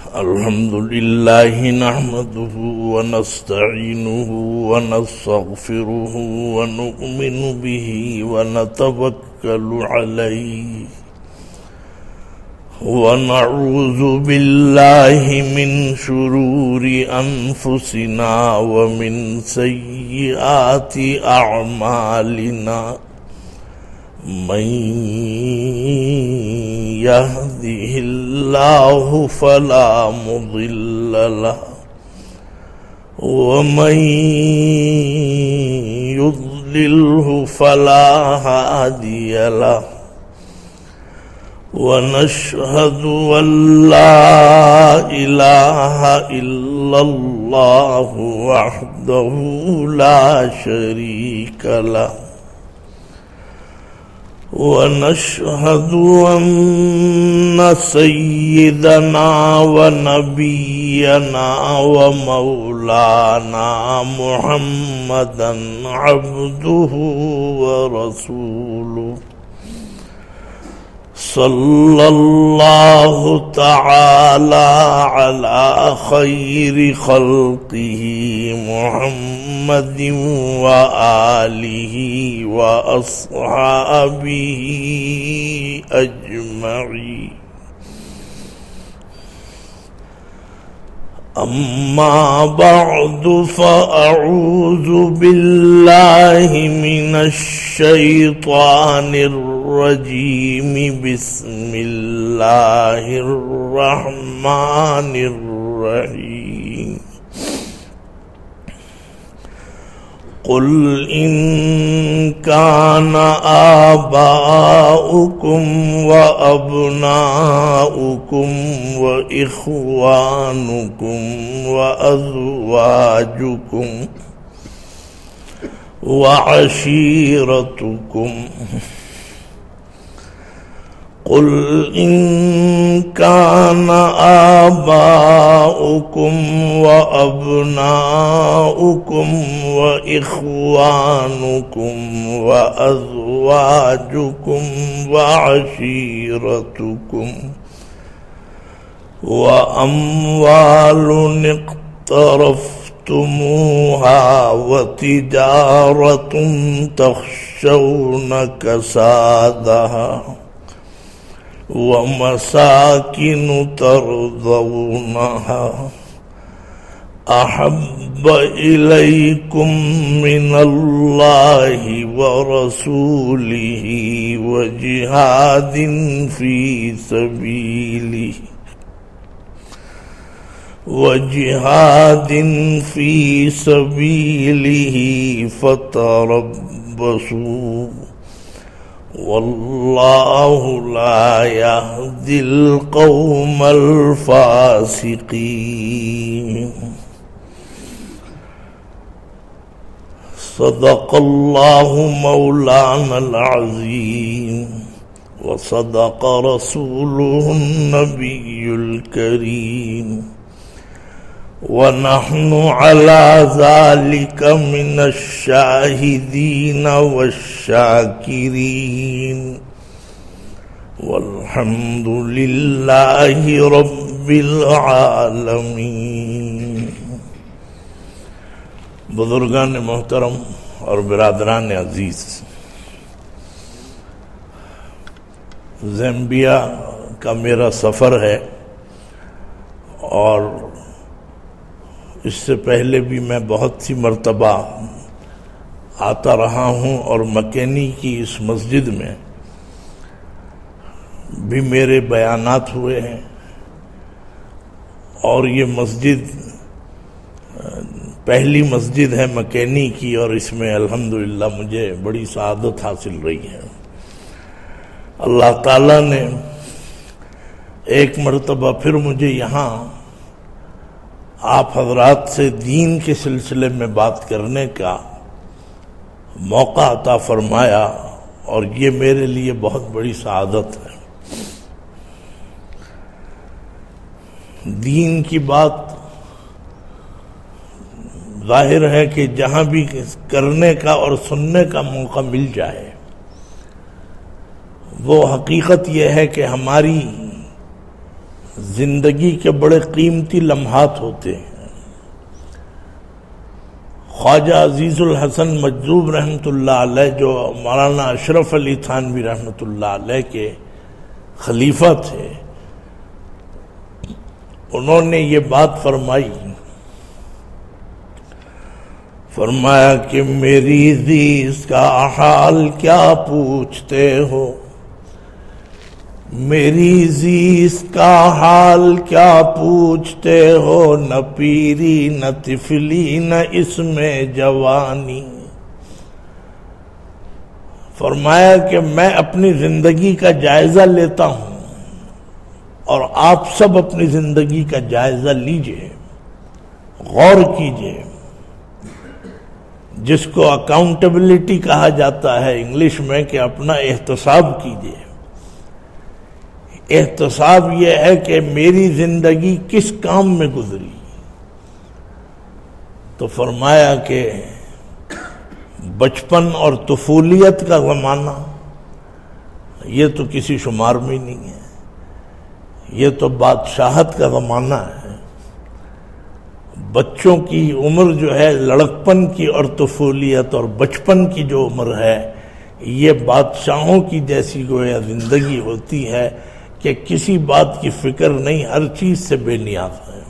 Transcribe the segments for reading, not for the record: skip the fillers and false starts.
الحمد لله نحمده ونستعينه ونستغفره ونؤمن به ونتوكل عليه ونعوذ بالله من شرور أنفسنا ومن سيئات أعمالنا من يهده الله فلا مضل له ومن يضلله فلا هادي له ونشهد أن لا إله إلا الله وحده لا شريك له ونشهد أن سيدنا ونبينا ومولانا محمدا عبده ورسوله صلى الله تعالى على خير خلقه محمد وآله وأصحابه أجمعين أما بعد فأعوذ بالله من الشيطان الرجيم بسم الله الرحمن الرحيم قل إن كان آباؤكم وأبناؤكم وإخوانكم وأزواجكم وعشيرتكم قل إن كان آباؤكم وأبناؤكم وإخوانكم وأزواجكم وعشيرتكم وأموال اقترفتموها وتجارة تخشون كسادها ومساكن ترضونها أحب إليكم من الله ورسوله وجهاد في سبيله فتربصوا والله لا يهدي القوم الفاسقين صدق الله مولانا العظيم وصدق رسوله النبي الكريم ونحن على ذلك من الشاهدين والشاكرين والحمد لله رب العالمين. بزرگان محترم اور برادران عزیز، زامبیا کا میرا سفر ہے اور اس سے پہلے بھی میں بہت سی مرتبہ آتا رہا ہوں اور مکینی کی اس مسجد میں بھی میرے بیانات ہوئے ہیں، اور یہ مسجد پہلی مسجد ہے مکینی کی، اور اس میں الحمدللہ مجھے بڑی سعادت حاصل رہی ہے. اللہ تعالیٰ نے ایک مرتبہ پھر مجھے یہاں آپ حضرات سے دین کے سلسلے میں بات کرنے کا موقع عطا فرمایا، اور یہ میرے لیے بہت بڑی سعادت ہے. دین کی بات ظاہر ہے کہ جہاں بھی کرنے کا اور سننے کا موقع مل جائے، وہ حقیقت یہ ہے کہ ہماری زندگی کے بڑے قیمتی لمحات ہوتے ہیں۔ خواجہ عزیز الحسن مجذوب رحمۃ اللہ علیہ جو مولانا اشرف علی تھانوی رحمۃ اللہ علیہ کے خلیفہ تھے، انہوں نے یہ بات فرمایا کہ میری زیست کا حال کیا پوچھتے ہو، میری زیست کا حال کیا پوچھتے ہو، نہ پیری نہ طفلی نہ اس میں جوانی۔ فرمایا کہ میں اپنی زندگی کا جائزہ لیتا ہوں اور آپ سب اپنی زندگی کا جائزہ لیجئے، غور کیجئے، جس کو اکاؤنٹیبلٹی کہا جاتا ہے انگلش میں، کہ اپنا احتساب کیجئے۔ احتساب یہ ہے کہ میری زندگی کس کام میں گزری۔ تو فرمایا کہ بچپن اور طفولیت کا زمانہ یہ تو کسی شمار میں نہیں ہے، یہ تو بادشاہت کا زمانہ ہے۔ بچوں کی عمر جو ہے لڑکپن کی اور طفولیت اور بچپن کی جو عمر ہے، یہ بادشاہوں کی جیسی گویا زندگی ہوتی ہے کہ کسی بات کی فکر نہیں، ہر چیز سے بے نیاز ہے۔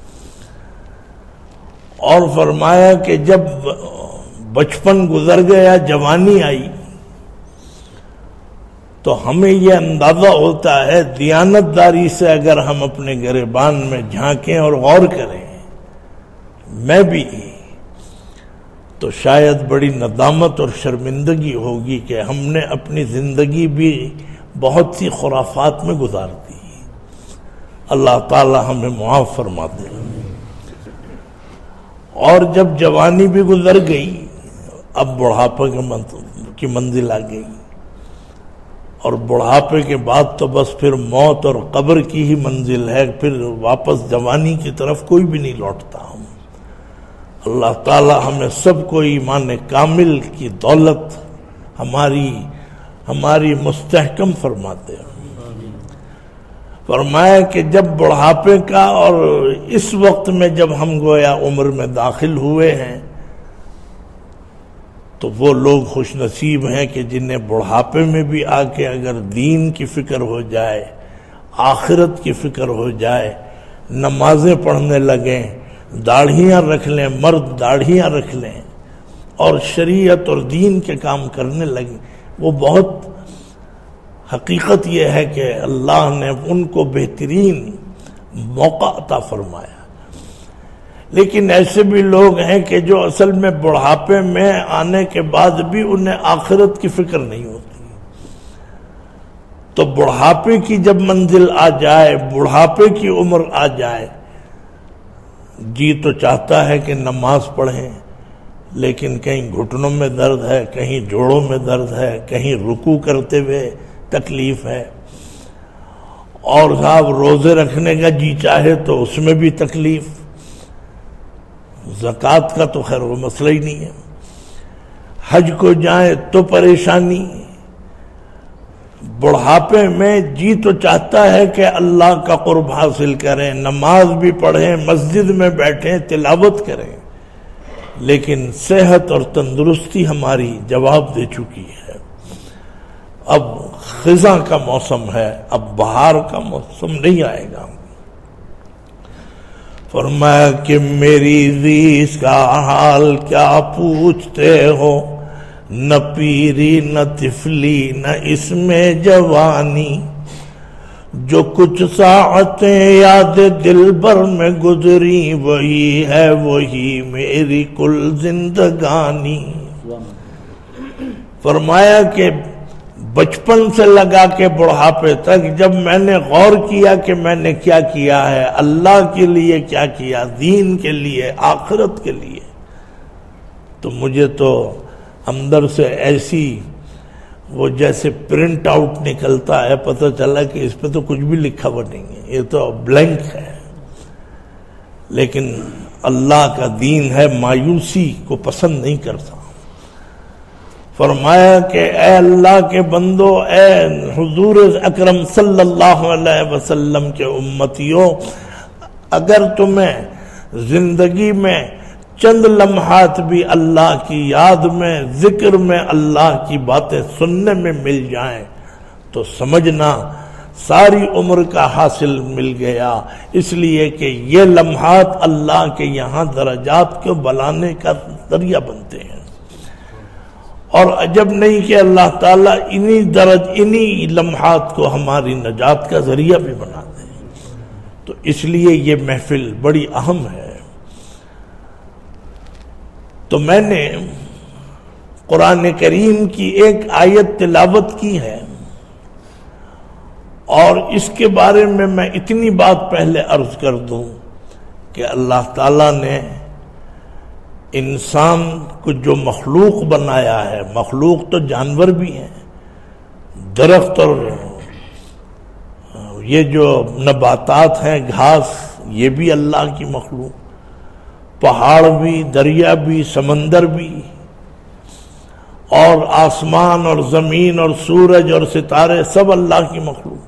اور فرمایا کہ جب بچپن گزر گیا، جوانی آئی، تو ہمیں یہ اندازہ ہوتا ہے دیانتداری سے اگر ہم اپنے گریبان میں جھانکیں اور غور کریں، میں بھی، تو شاید بڑی ندامت اور شرمندگی ہوگی کہ ہم نے اپنی زندگی بھی بہت سی خرافات میں گزار دی۔ اللہ تعالی ہمیں معاف فرما دے۔ اور جب جوانی بھی گزر گئی، اب بڑھاپے کی منزل آ گئی، اور بڑھاپے کے بعد تو بس پھر موت اور قبر کی ہی منزل ہے، پھر واپس جوانی کی طرف کوئی بھی نہیں لوٹتا۔ اللہ تعالی ہمیں سب کو ایمان کامل کی دولت ہماری مستحکم فرماتے ہیں۔ فرمایا کہ جب بڑھاپے کا اور اس وقت میں جب ہم گویا عمر میں داخل ہوئے ہیں، تو وہ لوگ خوش نصیب ہیں کہ جنہیں بڑھاپے میں بھی آ کے اگر دین کی فکر ہو جائے، آخرت کی فکر ہو جائے، نمازیں پڑھنے لگیں، داڑھیاں رکھ لیں، مرد داڑھیاں رکھ لیں اور شریعت اور دین کے کام کرنے لگیں، وہ بہت حقیقت یہ ہے کہ اللہ نے ان کو بہترین موقع عطا فرمایا۔ لیکن ایسے بھی لوگ ہیں کہ جو اصل میں بڑھاپے میں آنے کے بعد بھی انہیں آخرت کی فکر نہیں ہوتی۔ تو بڑھاپے کی جب منزل آ جائے، بڑھاپے کی عمر آ جائے، جی تو چاہتا ہے کہ نماز پڑھیں، لیکن کہیں گھٹنوں میں درد ہے، کہیں جوڑوں میں درد ہے، کہیں رکوع کرتے ہوئے تکلیف ہے، اور صاحب روزے رکھنے کا جی چاہے تو اس میں بھی تکلیف، زکوٰۃ کا تو خیر وہ مسئلہ ہی نہیں ہے، حج کو جائیں تو پریشانی۔ بڑھاپے میں جی تو چاہتا ہے کہ اللہ کا قرب حاصل کریں، نماز بھی پڑھیں، مسجد میں بیٹھیں، تلاوت کریں، لیکن صحت اور تندرستی ہماری جواب دے چکی ہے۔ اب خزاں کا موسم ہے، اب بہار کا موسم نہیں آئے گا۔ فرمایا کہ میری زیست کا حال کیا پوچھتے ہو، نہ پیری نہ طفلی نہ اس میں جوانی، جو کچھ ساعتیں یاد دل بھر میں گزری، وہی ہے وہی میری کل زندگانی۔ فرمایا کہ بچپن سے لگا کے بڑھاپے تک جب میں نے غور کیا کہ میں نے کیا کیا ہے، اللہ کے لیے کیا کیا، دین کے لیے، آخرت کے لیے، تو مجھے تو اندر سے ایسی وہ جیسے پرنٹ آؤٹ نکلتا ہے، پتہ چلا کہ اس پہ تو کچھ بھی لکھا ہوا نہیں ہے، یہ تو بلینک ہے۔ لیکن اللہ کا دین ہے، مایوسی کو پسند نہیں کرتا۔ فرمایا کہ اے اللہ کے بندو، اے حضور اکرم صلی اللہ علیہ وسلم کے امتیوں، اگر تمہیں زندگی میں چند لمحات بھی اللہ کی یاد میں، ذکر میں اللہ کی باتیں سننے میں مل جائیں تو سمجھنا ساری عمر کا حاصل مل گیا، اس لیے کہ یہ لمحات اللہ کے یہاں درجات کو بلانے کا ذریعہ بنتے ہیں۔ اور عجب نہیں کہ اللہ تعالیٰ انہی لمحات کو ہماری نجات کا ذریعہ بھی بنا دے۔ تو اس لیے یہ محفل بڑی اہم ہے۔ تو میں نے قرآن کریم کی ایک آیت تلاوت کی ہے، اور اس کے بارے میں اتنی بات پہلے عرض کر دوں کہ اللہ تعالیٰ نے انسان کو جو مخلوق بنایا ہے، مخلوق تو جانور بھی ہیں، درخت اور یہ جو نباتات ہیں، گھاس، یہ بھی اللہ کی مخلوق، پہاڑ بھی، دریا بھی، سمندر بھی، اور آسمان اور زمین اور سورج اور ستارے سب اللہ کی مخلوق۔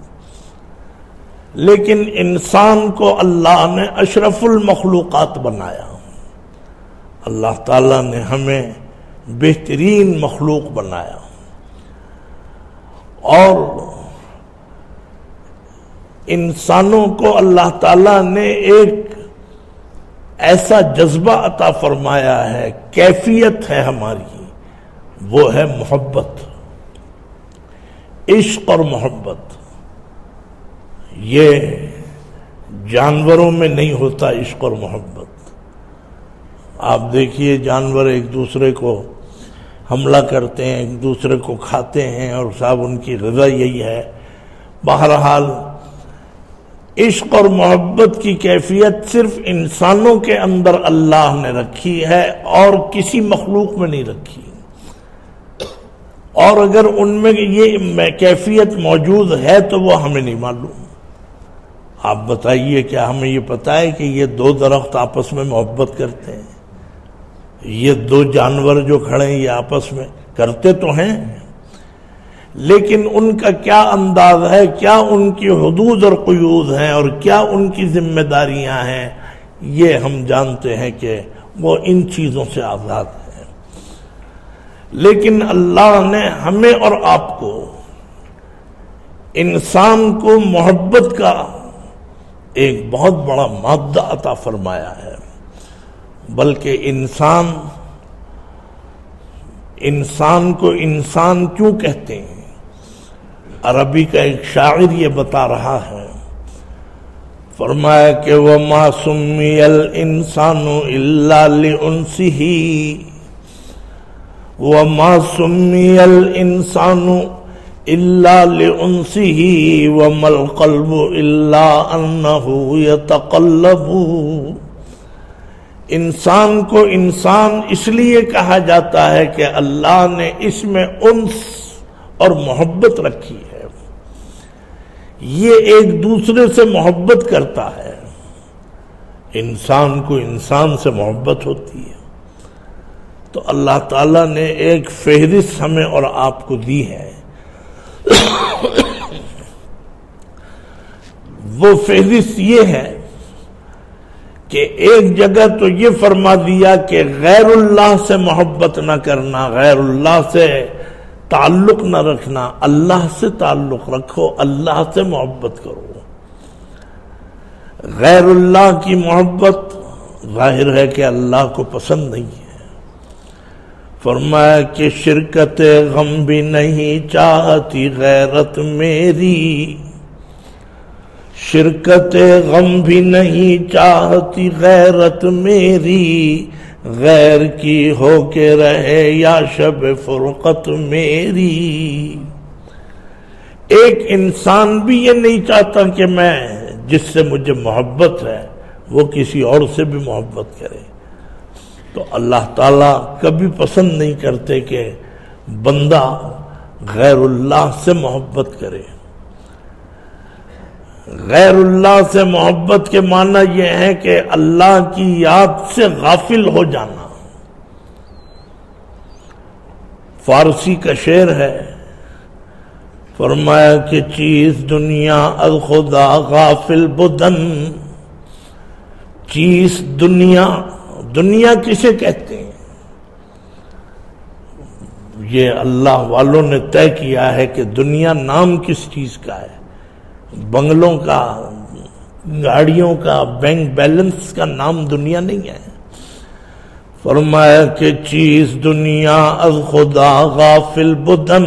لیکن انسان کو اللہ نے اشرف المخلوقات بنایا۔ اللہ تعالیٰ نے ہمیں بہترین مخلوق بنایا، اور انسانوں کو اللہ تعالیٰ نے ایک ایسا جذبہ عطا فرمایا ہے، کیفیت ہے ہماری، وہ ہے محبت، عشق اور محبت۔ یہ جانوروں میں نہیں ہوتا عشق اور محبت۔ آپ دیکھیے جانور ایک دوسرے کو حملہ کرتے ہیں، ایک دوسرے کو کھاتے ہیں، اور صاحب ان کی غذا یہی ہے۔ بہرحال عشق اور محبت کی کیفیت صرف انسانوں کے اندر اللہ نے رکھی ہے، اور کسی مخلوق میں نہیں رکھی۔ اور اگر ان میں یہ کیفیت موجود ہے تو وہ ہمیں نہیں معلوم۔ آپ بتائیے، کیا ہمیں یہ پتا ہے کہ یہ دو درخت آپس میں محبت کرتے ہیں؟ یہ دو جانور جو کھڑے ہیں یہ آپس میں کرتے تو ہیں، لیکن ان کا کیا انداز ہے، کیا ان کی حدود اور قیود ہیں، اور کیا ان کی ذمہ داریاں ہیں، یہ ہم جانتے ہیں کہ وہ ان چیزوں سے آزاد ہیں۔ لیکن اللہ نے ہمیں اور آپ کو، انسان کو محبت کا ایک بہت بڑا مادہ عطا فرمایا ہے۔ بلکہ انسان کو انسان کیوں کہتے ہیں؟ عربی کا ایک شاعر یہ بتا رہا ہے، فرمایا کہ وَمَا سُمِّيَ الْإِنسَانُ إِلَّا لِأُنْسِهِ وَمَا سُمِّيَ الْإِنسَانُ إِلَّا لِأُنْسِهِ وَمَا الْقَلْبُ إِلَّا أَنَّهُ يَتَقَلَّبُ۔ انسان کو انسان اس لیے کہا جاتا ہے کہ اللہ نے اس میں انس اور محبت رکھی ہے، یہ ایک دوسرے سے محبت کرتا ہے۔ انسان کو انسان سے محبت ہوتی ہے۔ تو اللہ تعالیٰ نے ایک فہرست ہمیں اور آپ کو دی ہے۔ وہ فہرست یہ ہے کہ ایک جگہ تو یہ فرما دیا کہ غیر اللہ سے محبت نہ کرنا، غیر اللہ سے تعلق نہ رکھنا، اللہ سے تعلق رکھو، اللہ سے محبت کرو۔ غیر اللہ کی محبت ظاہر ہے کہ اللہ کو پسند نہیں ہے۔ فرمایا کہ شرکت غم بھی نہیں چاہتی غیرت میری، شرکت غم بھی نہیں چاہتی غیرت میری، غیر کی ہو کے رہے یا شب فرقت میری۔ ایک انسان بھی یہ نہیں چاہتا کہ میں جس سے مجھے محبت ہے وہ کسی اور سے بھی محبت کرے۔ تو اللہ تعالیٰ کبھی پسند نہیں کرتے کہ بندہ غیر اللہ سے محبت کرے۔ غیر اللہ سے محبت کے معنی یہ ہے کہ اللہ کی یاد سے غافل ہو جانا۔ فارسی کا شعر ہے، فرمایا کہ چیز دنیا از خدا غافل بدن، چیز دنیا، دنیا کسے کہتے ہیں؟ یہ اللہ والوں نے طے کیا ہے کہ دنیا نام کس چیز کا ہے؟ بنگلوں کا، گاڑیوں کا، بینک بیلنس کا نام دنیا نہیں ہے۔ فرمایا کہ چیز دنیا از خدا غافل بدن،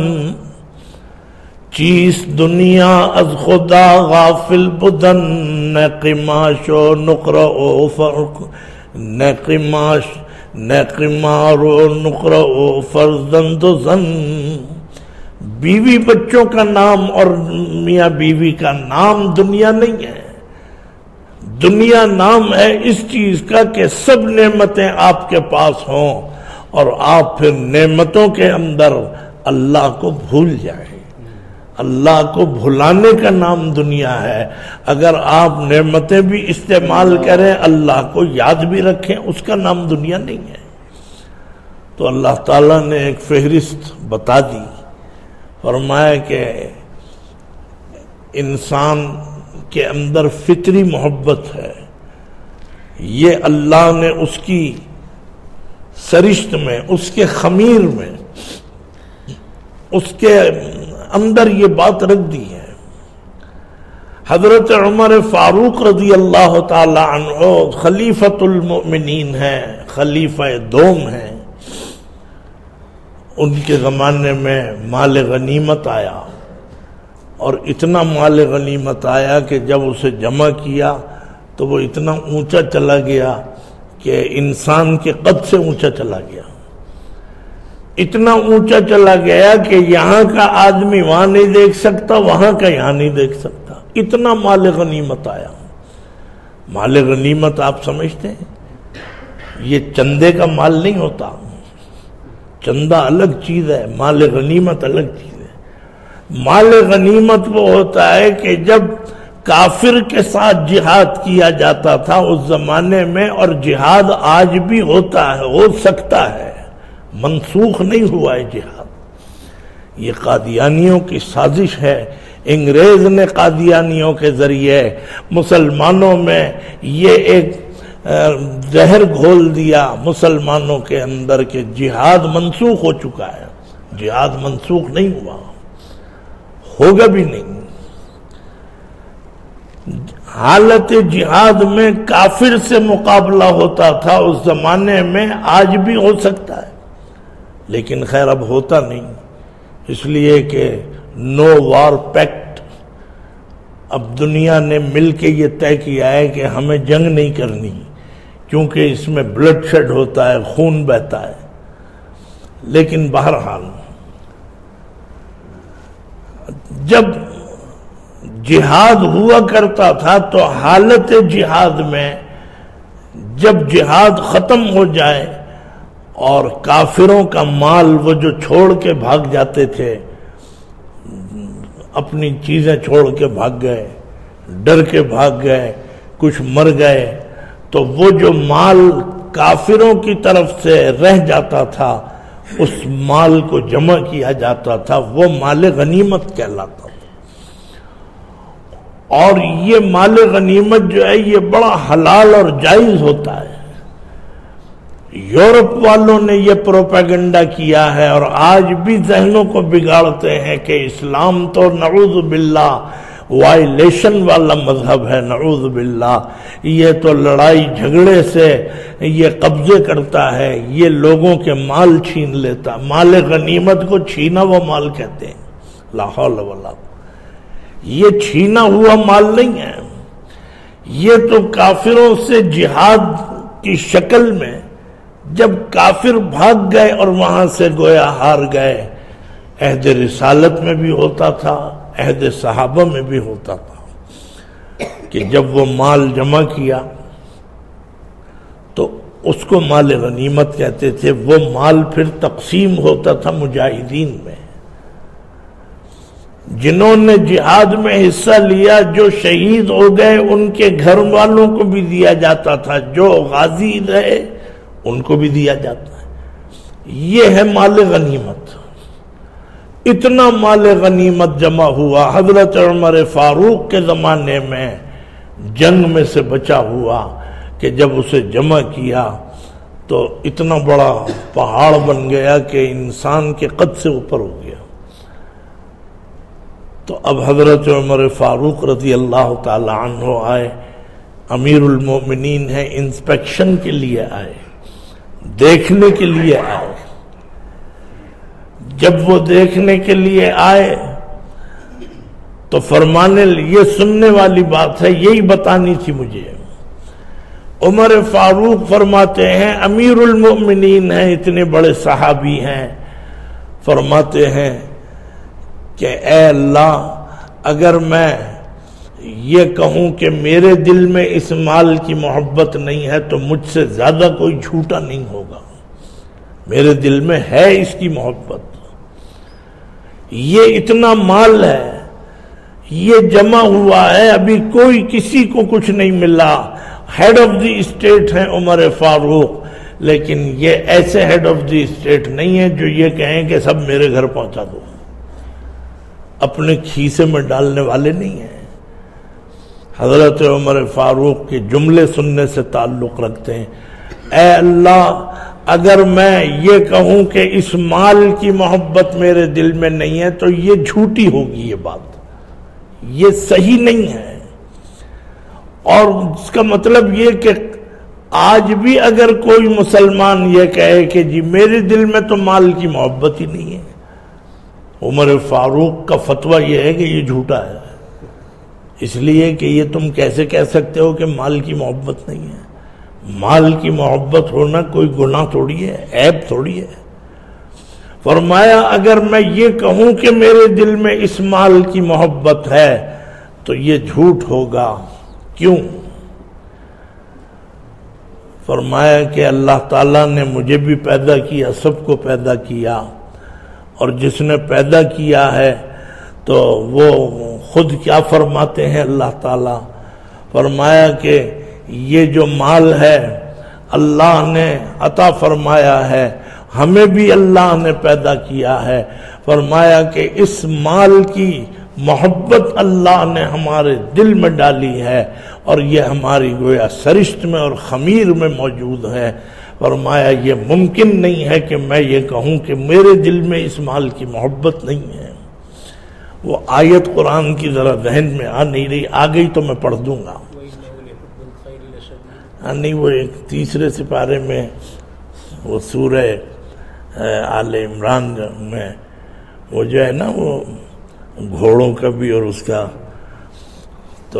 چیز دنیا از خدا غافل بدن، نہ قماش و نقرہ و فرق، نہ قماش نہ قمار و نقرہ و فرزند و زن۔ بیوی بچوں کا نام اور میاں بیوی کا نام دنیا نہیں ہے، دنیا نام ہے اس چیز کا کہ سب نعمتیں آپ کے پاس ہوں اور آپ پھر نعمتوں کے اندر اللہ کو بھول جائیں۔ اللہ کو بھلانے کا نام دنیا ہے۔ اگر آپ نعمتیں بھی استعمال کریں، اللہ کو یاد بھی رکھیں، اس کا نام دنیا نہیں ہے۔ تو اللہ تعالیٰ نے ایک فہرست بتا دی، فرمایا کہ انسان کے اندر فطری محبت ہے، یہ اللہ نے اس کی سرشت میں، اس کے خمیر میں، اس کے اندر یہ بات رکھ دی ہے۔ حضرت عمر فاروق رضی اللہ تعالی عنہ خلیفۃ المؤمنین ہیں، خلیفہ دوم ہیں۔ ان کے زمانے میں مال غنیمت آیا، اور اتنا مال غنیمت آیا کہ جب اسے جمع کیا تو وہ اتنا اونچا چلا گیا کہ انسان کے قد سے اونچا چلا گیا، اتنا اونچا چلا گیا کہ یہاں کا آدمی وہاں نہیں دیکھ سکتا، وہاں کا یہاں نہیں دیکھ سکتا، اتنا مال غنیمت آیا۔ مال غنیمت آپ سمجھتے ہیں یہ چندے کا مال نہیں ہوتا، چندہ الگ چیز ہے، مال غنیمت الگ چیز ہے۔ مال غنیمت وہ ہوتا ہے کہ جب کافر کے ساتھ جہاد کیا جاتا تھا اس زمانے میں، اور جہاد آج بھی ہوتا ہے، ہو سکتا ہے، منسوخ نہیں ہوا ہے جہاد۔ یہ قادیانیوں کی سازش ہے، انگریز نے قادیانیوں کے ذریعے مسلمانوں میں یہ ایک زہر گھول دیا مسلمانوں کے اندر کہ جہاد منسوخ ہو چکا ہے۔ جہاد منسوخ نہیں ہوا، ہوگا بھی نہیں۔ حالت جہاد میں کافر سے مقابلہ ہوتا تھا اس زمانے میں، آج بھی ہو سکتا ہے، لیکن خیر اب ہوتا نہیں، اس لیے کہ نو وار پیکٹ، اب دنیا نے مل کے یہ طے کیا ہے کہ ہمیں جنگ نہیں کرنی، کیونکہ اس میں بلڈ شیڈ ہوتا ہے، خون بہتا ہے۔ لیکن بہرحال جب جہاد ہوا کرتا تھا تو حالت جہاد میں جب جہاد ختم ہو جائے اور کافروں کا مال وہ جو چھوڑ کے بھاگ جاتے تھے، اپنی چیزیں چھوڑ کے بھاگ گئے، ڈر کے بھاگ گئے، کچھ مر گئے، تو وہ جو مال کافروں کی طرف سے رہ جاتا تھا اس مال کو جمع کیا جاتا تھا، وہ مال غنیمت کہلاتا تھا۔ اور یہ مال غنیمت جو ہے یہ بڑا حلال اور جائز ہوتا ہے۔ یورپ والوں نے یہ پروپیگنڈا کیا ہے اور آج بھی ذہنوں کو بگاڑتے ہیں کہ اسلام تو نعوذ باللہ وائلیشن والا مذہب ہے، نعوذ باللہ، یہ تو لڑائی جھگڑے سے یہ قبضے کرتا ہے، یہ لوگوں کے مال چھین لیتا۔ مال غنیمت کو چھینا وہ مال کہتے ہیں، لا حول ولا قوة۔ یہ چھینا ہوا مال نہیں ہے، یہ تو کافروں سے جہاد کی شکل میں جب کافر بھاگ گئے اور وہاں سے گویا ہار گئے۔ عہد رسالت میں بھی ہوتا تھا، عہد صحابہ میں بھی ہوتا تھا کہ جب وہ مال جمع کیا تو اس کو مال غنیمت کہتے تھے۔ وہ مال پھر تقسیم ہوتا تھا مجاہدین میں، جنہوں نے جہاد میں حصہ لیا، جو شہید ہو گئے ان کے گھر والوں کو بھی دیا جاتا تھا، جو غازی رہے ان کو بھی دیا جاتا ہے۔ یہ ہے مال غنیمت۔ اتنا مال غنیمت جمع ہوا. حضرت عمر فاروق کے زمانے میں جنگ میں سے بچا ہوا کہ جب اسے جمع کیا تو اتنا بڑا پہاڑ بن گیا کہ انسان کے قد سے اوپر ہو گیا. تو اب حضرت عمر فاروق رضی اللہ تعالی عنہ آئے، امیر المومنین ہیں، انسپیکشن کے لیے آئے، دیکھنے کے لیے آئے. جب وہ دیکھنے کے لیے آئے تو فرمانے، یہ سننے والی بات ہے، یہی بتانی تھی مجھے. عمر فاروق فرماتے ہیں، امیر المؤمنین ہیں، اتنے بڑے صحابی ہیں، فرماتے ہیں کہ اے اللہ، اگر میں یہ کہوں کہ میرے دل میں اس مال کی محبت نہیں ہے تو مجھ سے زیادہ کوئی جھوٹا نہیں ہوگا. میرے دل میں ہے اس کی محبت. یہ اتنا مال ہے، یہ جمع ہوا ہے، ابھی کوئی کسی کو کچھ نہیں ملا. ہیڈ آف دی اسٹیٹ ہیں عمر فاروق، لیکن یہ ایسے ہیڈ آف دی اسٹیٹ نہیں ہے جو یہ کہیں کہ سب میرے گھر پہنچا دو. اپنے کھیسے میں ڈالنے والے نہیں ہیں. حضرت عمر فاروق کے جملے سننے سے تعلق رکھتے ہیں. اے اللہ، اگر میں یہ کہوں کہ اس مال کی محبت میرے دل میں نہیں ہے تو یہ جھوٹی ہوگی، یہ بات یہ صحیح نہیں ہے. اور اس کا مطلب یہ کہ آج بھی اگر کوئی مسلمان یہ کہے کہ جی میرے دل میں تو مال کی محبت ہی نہیں ہے، عمر فاروق کا فتویٰ یہ ہے کہ یہ جھوٹا ہے. اس لیے کہ یہ تم کیسے کہہ سکتے ہو کہ مال کی محبت نہیں ہے؟ مال کی محبت ہونا کوئی گناہ تھوڑی ہے، عیب تھوڑی ہے. فرمایا اگر میں یہ کہوں کہ میرے دل میں اس مال کی محبت ہے تو یہ جھوٹ ہوگا. کیوں؟ فرمایا کہ اللہ تعالیٰ نے مجھے بھی پیدا کیا، سب کو پیدا کیا، اور جس نے پیدا کیا ہے تو وہ خود کیا فرماتے ہیں اللہ تعالیٰ؟ فرمایا کہ یہ جو مال ہے اللہ نے عطا فرمایا ہے، ہمیں بھی اللہ نے پیدا کیا ہے. فرمایا کہ اس مال کی محبت اللہ نے ہمارے دل میں ڈالی ہے اور یہ ہماری گویا سرشت میں اور خمیر میں موجود ہے. فرمایا یہ ممکن نہیں ہے کہ میں یہ کہوں کہ میرے دل میں اس مال کی محبت نہیں ہے. وہ آیت قرآن کی ذرا ذہن میں آ نہیں رہی، آ گئی تو میں پڑھ دوں گا. نہیں، وہ ایک تیسرے سپارے میں وہ سورہ آل عمران میں وہ جو ہے نا وہ گھوڑوں کا بھی اور اس کا تو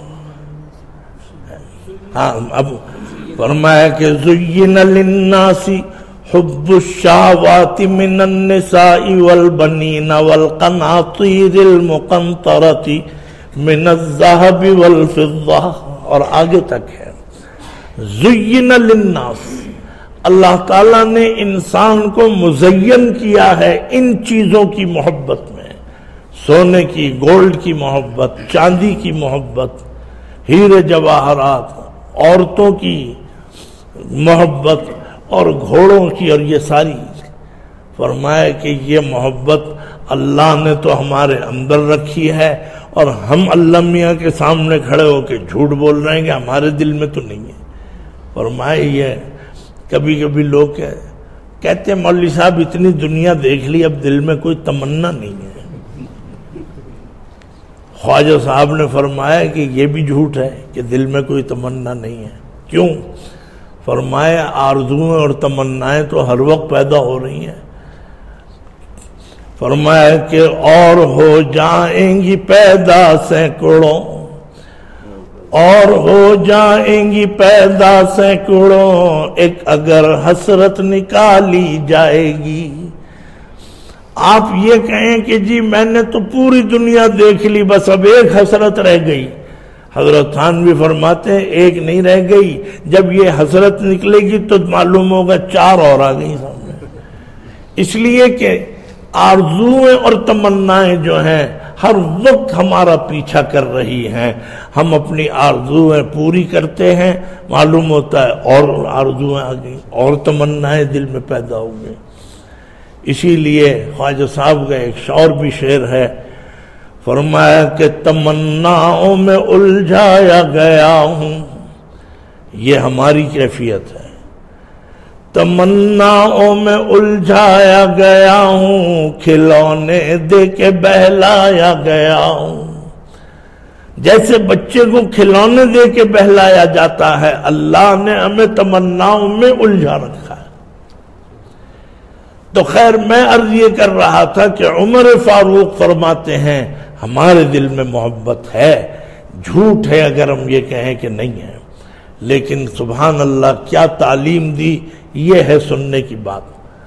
ہاں اب فرمایا کہ زین للناس حب الشہوات من النساء والبنین والقناطیر المقنطرۃ من الذہب والفضہ، اور آگے تک ہے. زین للناس، اللہ تعالیٰ نے انسان کو مزین کیا ہے ان چیزوں کی محبت میں، سونے کی، گولڈ کی محبت، چاندی کی محبت، ہیرے جواہرات، عورتوں کی محبت اور گھوڑوں کی، اور یہ ساری. فرمایا کہ یہ محبت اللہ نے تو ہمارے اندر رکھی ہے اور ہم اللہ میاں کے سامنے کھڑے ہو کے جھوٹ بول رہے ہیں کہ ہمارے دل میں تو نہیں ہے. فرمایا یہ کبھی کبھی لوگ کہتے ہیں مولوی صاحب اتنی دنیا دیکھ لی اب دل میں کوئی تمنا نہیں ہے. خواجہ صاحب نے فرمایا کہ یہ بھی جھوٹ ہے کہ دل میں کوئی تمنا نہیں ہے. کیوں؟ فرمایا آرزویں اور تمنائیں تو ہر وقت پیدا ہو رہی ہیں. فرمایا کہ اور ہو جائیں گی پیدا سینکڑوں، اور ہو جائیں گی پیدا سینکڑوں، ایک اگر حسرت نکالی جائے گی. آپ یہ کہیں کہ جی میں نے تو پوری دنیا دیکھ لی، بس اب ایک حسرت رہ گئی. حضرت تھانوی فرماتے ہیں ایک نہیں رہ گئی، جب یہ حسرت نکلے گی تو معلوم ہوگا 4 اور آ گئی سامنے. اس لیے کہ آرزویں اور تمنائیں جو ہیں ہر وقت ہمارا پیچھا کر رہی ہیں. ہم اپنی آرزویں پوری کرتے ہیں، معلوم ہوتا ہے اور آرزویں آ گئی اور تمنائیں دل میں پیدا ہو گئی. اسی لیے خواجہ صاحب کا ایک شعر بھی شعر ہے، فرمایا کہ تمناؤں میں الجھایا گیا ہوں، یہ ہماری کیفیت ہے، تمناؤں میں الجھایا گیا ہوں، کھلونے دے کے بہلایا گیا ہوں۔ جیسے بچے کو کھلونے دے کے بہلایا جاتا ہے، اللہ نے ہمیں تمناؤں میں الجھا رکھا ہے۔ تو خیر میں عرض یہ کر رہا تھا کہ عمر فاروق فرماتے ہیں ہمارے دل میں محبت ہے، جھوٹ ہے اگر ہم یہ کہیں کہ نہیں ہے، لیکن سبحان اللہ کیا تعلیم دی، یہ ہے سننے کی بات۔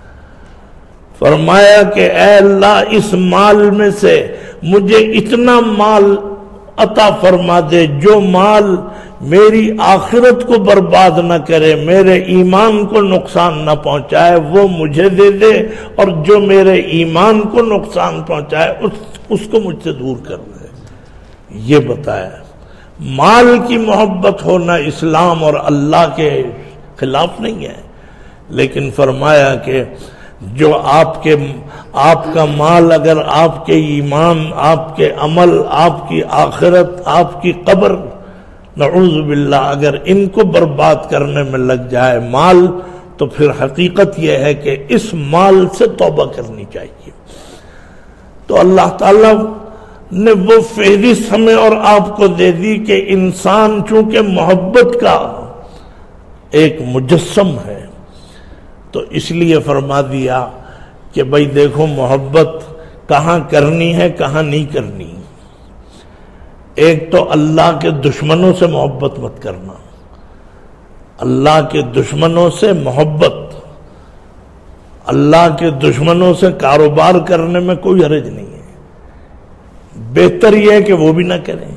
فرمایا کہ اے اللہ اس مال میں سے مجھے اتنا مال عطا فرما دے جو مال میری آخرت کو برباد نہ کرے، میرے ایمان کو نقصان نہ پہنچائے، وہ مجھے دے دے، اور جو میرے ایمان کو نقصان پہنچائے اس کو مجھ سے دور کر دے۔ یہ بتایا مال کی محبت ہونا اسلام اور اللہ کے خلاف نہیں ہے، لیکن فرمایا کہ جو آپ کا مال اگر آپ کے ایمان، آپ کے عمل، آپ کی آخرت، آپ کی قبر، نعوذ باللہ اگر ان کو برباد کرنے میں لگ جائے مال، تو پھر حقیقت یہ ہے کہ اس مال سے توبہ کرنی چاہیے۔ تو اللہ تعالیٰ نے وہ فہرست ہمیں اور آپ کو دے دی کہ انسان چونکہ محبت کا ایک مجسم ہے، تو اس لیے فرما دیا کہ بھئی دیکھو محبت کہاں کرنی ہے کہاں نہیں کرنی۔ ایک تو اللہ کے دشمنوں سے محبت مت کرنا، اللہ کے دشمنوں سے محبت، اللہ کے دشمنوں سے کاروبار کرنے میں کوئی حرج نہیں ہے، بہتر یہ ہے کہ وہ بھی نہ کریں،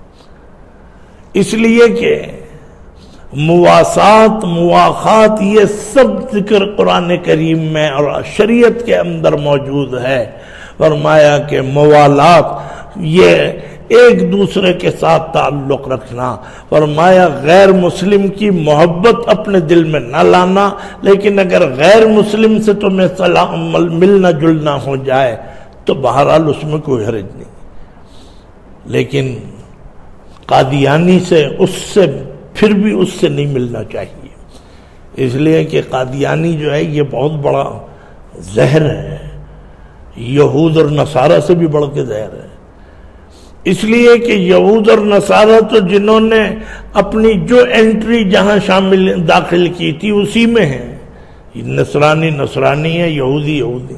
اس لیے کہ مواسات، مواخات یہ سب ذکر قرآن کریم میں اور شریعت کے اندر موجود ہے۔ فرمایا کہ موالات یہ ایک دوسرے کے ساتھ تعلق رکھنا، فرمایا غیر مسلم کی محبت اپنے دل میں نہ لانا، لیکن اگر غیر مسلم سے تمہیں ملنا جلنا ہو جائے تو بہرحال اس میں کوئی حرج نہیں، لیکن قادیانی سے پھر بھی اس سے نہیں ملنا چاہیے، اس لیے کہ قادیانی جو ہے یہ بہت بڑا زہر ہے، یہود اور نصارہ سے بھی بڑھ کے زہر ہے، اس لیے کہ یہود اور نصارہ تو جنہوں نے اپنی جو انٹری جہاں داخل کی تھی اسی میں ہے، نصرانی نصرانی ہے، یہودی یہودی۔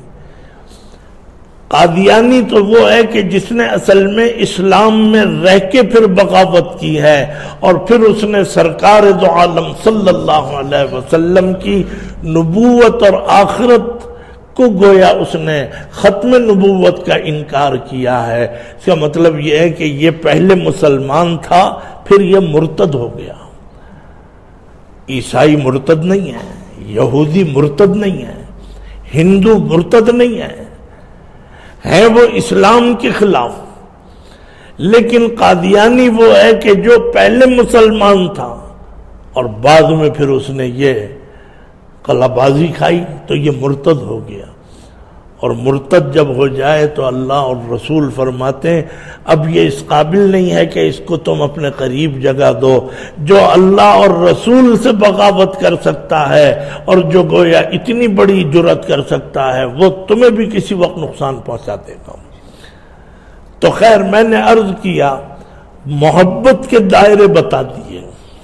قادیانی تو وہ ہے کہ جس نے اصل میں اسلام میں رہ کے پھر بغاوت کی ہے، اور پھر اس نے سرکار دو عالم صلی اللہ علیہ وسلم کی نبوت اور آخرت کو گویا اس نے ختم نبوت کا انکار کیا ہے۔ اس کا مطلب یہ ہے کہ یہ پہلے مسلمان تھا پھر یہ مرتد ہو گیا۔ عیسائی مرتد نہیں ہے، یہودی مرتد نہیں ہے، ہندو مرتد نہیں ہے وہ اسلام کے خلاف، لیکن قادیانی وہ ہے کہ جو پہلے مسلمان تھا اور بعد میں پھر اس نے یہ قلعہ بازی کھائی تو یہ مرتد ہو گیا، اور مرتد جب ہو جائے تو اللہ اور رسول فرماتے ہیں اب یہ اس قابل نہیں ہے کہ اس کو تم اپنے قریب جگہ دو۔ جو اللہ اور رسول سے بغاوت کر سکتا ہے اور جو گویا اتنی بڑی جرأت کر سکتا ہے وہ تمہیں بھی کسی وقت نقصان پہنچا دے گا۔ تو خیر میں نے عرض کیا محبت کے دائرے بتا دیے،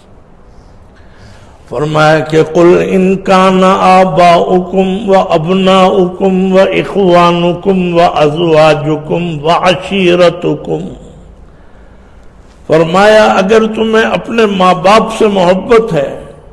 فرمایا کہ قل ان کان آباؤکم و ابناؤکم و اخوانکم و ازواجکم و عشیرتکم، فرمایا اگر تمہیں اپنے ماں باپ سے محبت ہے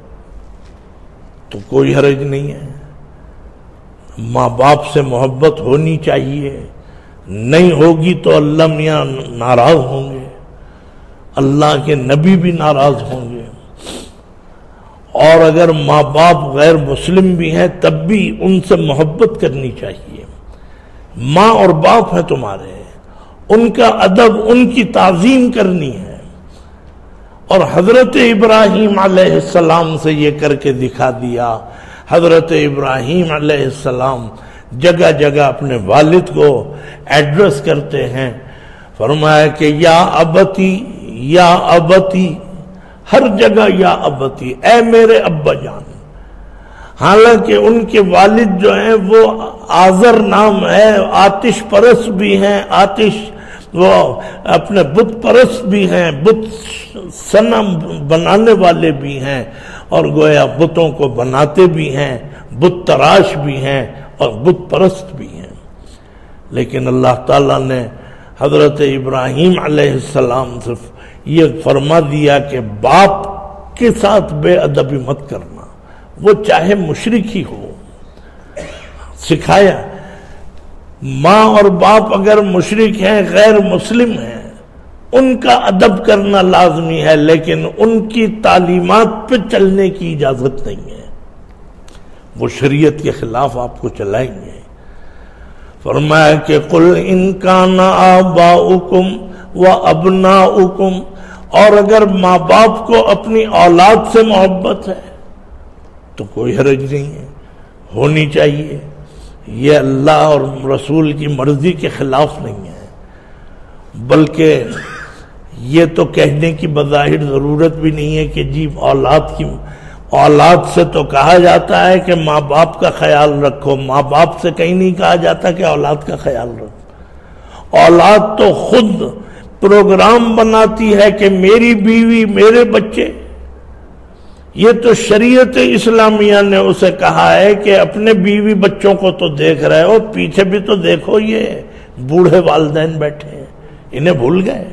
تو کوئی حرج نہیں ہے، ماں باپ سے محبت ہونی چاہیے، نہیں ہوگی تو اللہ میاں ناراض ہوں گے، اللہ کے نبی بھی ناراض ہوں گے، اور اگر ماں باپ غیر مسلم بھی ہیں تب بھی ان سے محبت کرنی چاہیے۔ ماں اور باپ ہیں تمہارے، ان کا ادب، ان کی تعظیم کرنی ہے، اور حضرت ابراہیم علیہ السلام سے یہ کر کے دکھا دیا۔ حضرت ابراہیم علیہ السلام جگہ جگہ اپنے والد کو ایڈریس کرتے ہیں. فرمایا کہ یا ابتی، ہر جگہ یا ابتی، اے میرے ابا جان. حالانکہ ان کے والد جو ہیں وہ آذر نام ہے، آتش پرست بھی ہیں، وہ اپنے بت پرست بھی ہیں، بت صنم بنانے والے بھی ہیں، اور گویا بتوں کو بناتے بھی ہیں، بت تراش بھی ہیں اور بت پرست بھی ہیں. لیکن اللہ تعالیٰ نے حضرت ابراہیم علیہ السلام سے یہ فرما دیا کہ باپ کے ساتھ بے ادبی مت کرنا، وہ چاہے مشرک ہی ہو. سکھایا ماں اور باپ اگر مشرک ہیں، غیر مسلم ہیں، ان کا ادب کرنا لازمی ہے، لیکن ان کی تعلیمات پہ چلنے کی اجازت نہیں ہے. وہ شریعت کے خلاف آپ کو چلائیں گے. فرمایا کہ قل ان کان آباؤکم و ابناؤکم، اور اگر ماں باپ کو اپنی اولاد سے محبت ہے تو کوئی حرج نہیں ہے، ہونی چاہیے. یہ اللہ اور رسول کی مرضی کے خلاف نہیں ہے، بلکہ یہ تو کہنے کی بظاہر ضرورت بھی نہیں ہے کہ جی اولاد سے تو کہا جاتا ہے کہ ماں باپ کا خیال رکھو، ماں باپ سے کہیں نہیں کہا جاتا کہ اولاد کا خیال رکھو. اولاد تو خود پروگرام بناتی ہے کہ میری بیوی، میرے بچے. یہ تو شریعت اسلامیہ نے اسے کہا ہے کہ اپنے بیوی بچوں کو تو دیکھ رہے ہو، پیچھے بھی تو دیکھو، یہ بوڑھے والدین بیٹھے ہیں، انہیں بھول گئے.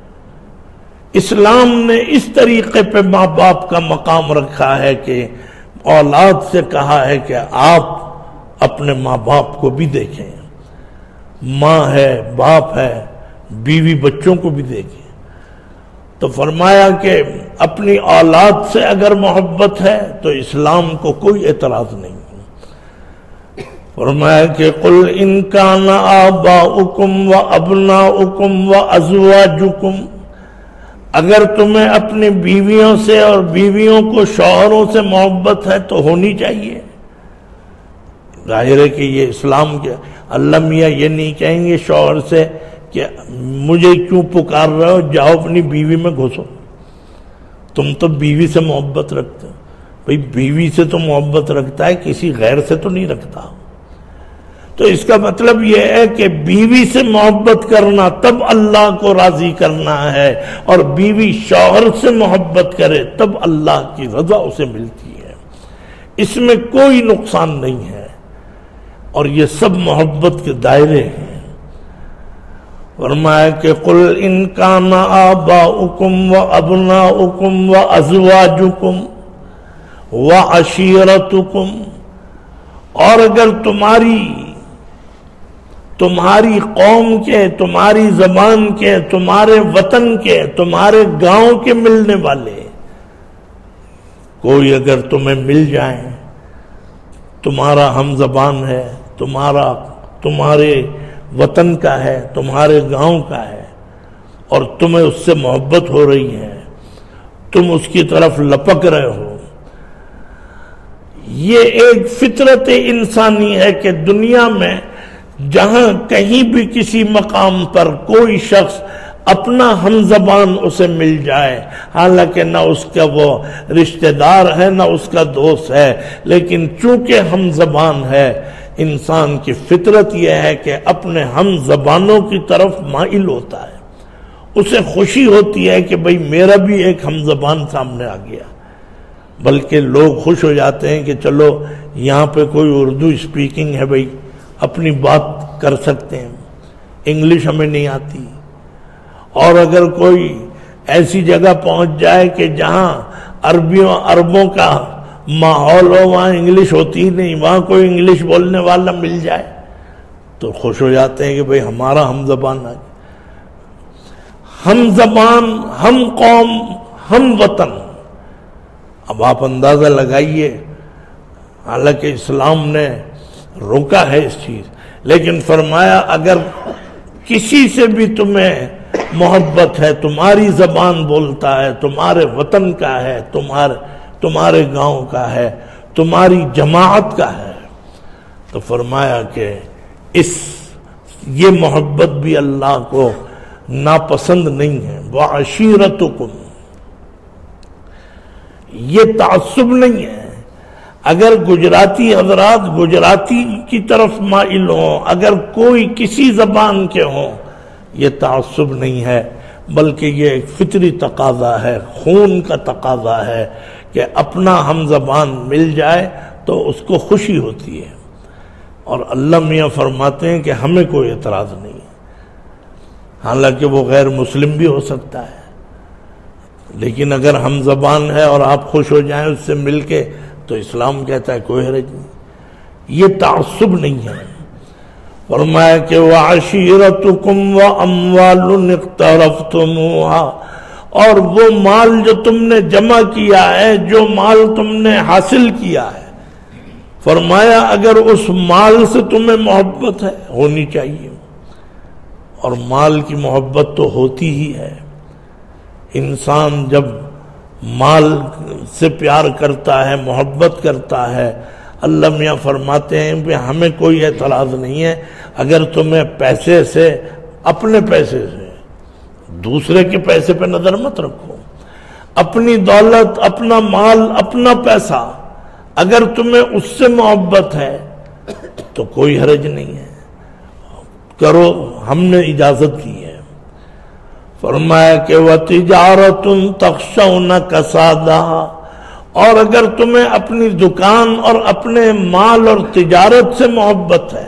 اسلام نے اس طریقے پہ ماں باپ کا مقام رکھا ہے کہ اولاد سے کہا ہے کہ آپ اپنے ماں باپ کو بھی دیکھیں. ماں ہے، باپ ہے، بیوی بچوں کو بھی دیکھیں. تو فرمایا کہ اپنی اولاد سے اگر محبت ہے تو اسلام کو کوئی اعتراض نہیں. فرمایا کہ قل ان کان آباؤکم و ابناؤکم و ازواجکم، اگر تمہیں اپنی بیویوں سے اور بیویوں کو شوہروں سے محبت ہے تو ہونی چاہیے. ظاہر ہے کہ یہ اسلام کے اللہ میاں یہ نہیں کہیں گے شوہر سے کہ مجھے کیوں پکار رہے ہو، جاؤ اپنی بیوی میں گھسو، تم تو بیوی سے محبت رکھتے ہو. بھئی بیوی سے تو محبت رکھتا ہے، کسی غیر سے تو نہیں رکھتا. تو اس کا مطلب یہ ہے کہ بیوی سے محبت کرنا تب اللہ کو راضی کرنا ہے، اور بیوی شوہر سے محبت کرے تب اللہ کی رضا اسے ملتی ہے. اس میں کوئی نقصان نہیں ہے، اور یہ سب محبت کے دائرے ہیں. فرمایا کہ قل ان کان آباؤکم و ابناؤکم و ازواجکم و عشیرتکم، اور اگر تمہاری قوم کے، تمہاری زبان کے، تمہارے وطن کے، تمہارے گاؤں کے ملنے والے کوئی اگر تمہیں مل جائیں، تمہارا ہم زبان ہے، تمہارے وطن کا ہے، تمہارے گاؤں کا ہے، اور تمہیں اس سے محبت ہو رہی ہے، تم اس کی طرف لپک رہے ہو. یہ ایک فطرت انسانی ہے کہ دنیا میں جہاں کہیں بھی کسی مقام پر کوئی شخص اپنا ہم زبان اسے مل جائے، حالانکہ نہ اس کا وہ رشتہ دار ہے نہ اس کا دوست ہے، لیکن چونکہ ہم زبان ہے، انسان کی فطرت یہ ہے کہ اپنے ہم زبانوں کی طرف مائل ہوتا ہے. اسے خوشی ہوتی ہے کہ بھئی میرا بھی ایک ہم زبان سامنے آ گیا. بلکہ لوگ خوش ہو جاتے ہیں کہ چلو یہاں پہ کوئی اردو اسپیکنگ ہے، بھئی اپنی بات کر سکتے ہیں، انگلش ہمیں نہیں آتی. اور اگر کوئی ایسی جگہ پہنچ جائے کہ جہاں عربوں کا ماحول ہو، وہاں انگلش ہوتی ہی نہیں، وہاں کوئی انگلش بولنے والا مل جائے تو خوش ہو جاتے ہیں کہ بھئی ہمارا ہم زبان آ گیا. ہم زبان، ہم قوم، ہم وطن. اب آپ اندازہ لگائیے، حالانکہ اسلام نے روکا ہے اس چیز، لیکن فرمایا اگر کسی سے بھی تمہیں محبت ہے، تمہاری زبان بولتا ہے، تمہارے وطن کا ہے، تمہارے گاؤں کا ہے، تمہاری جماعت کا ہے، تو فرمایا کہ یہ محبت بھی اللہ کو ناپسند نہیں ہے. وَعَشِيرَتُكُمْ، یہ تعصب نہیں ہے. اگر گجراتی حضرات گجراتی کی طرف مائل ہوں، اگر کوئی کسی زبان کے ہوں، یہ تعصب نہیں ہے، بلکہ یہ ایک فطری تقاضا ہے، خون کا تقاضا ہے کہ اپنا ہم زبان مل جائے تو اس کو خوشی ہوتی ہے. اور اللہ میاں فرماتے ہیں کہ ہمیں کوئی اعتراض نہیں ہے، حالانکہ وہ غیر مسلم بھی ہو سکتا ہے، لیکن اگر ہم زبان ہے اور آپ خوش ہو جائیں اس سے مل کے تو اسلام کہتا ہے کوئی حرج نہیں. یہ تعصب نہیں ہے. فرمایا کہ وَعَشِيرَتُكُمْ وَأَمْوَالٌ اقْتَرَفْتُمُوهَا، اور وہ مال جو تم نے جمع کیا ہے، جو مال تم نے حاصل کیا ہے، فرمایا اگر اس مال سے تمہیں محبت ہے، ہونی چاہیے، اور مال کی محبت تو ہوتی ہی ہے. انسان جب مال سے پیار کرتا ہے، محبت کرتا ہے، اللہ میاں فرماتے ہیں کہ ہمیں کوئی اعتراض نہیں ہے اگر تمہیں پیسے سے، اپنے پیسے سے، دوسرے کے پیسے پہ نظر مت رکھو، اپنی دولت، اپنا مال، اپنا پیسہ، اگر تمہیں اس سے محبت ہے تو کوئی حرج نہیں ہے، کرو، ہم نے اجازت دی ہے. فرمایا کہ وَتِجَارَةٌ تَخْشَوْنَ كَسَادَهَا، اور اگر تمہیں اپنی دکان اور اپنے مال اور تجارت سے محبت ہے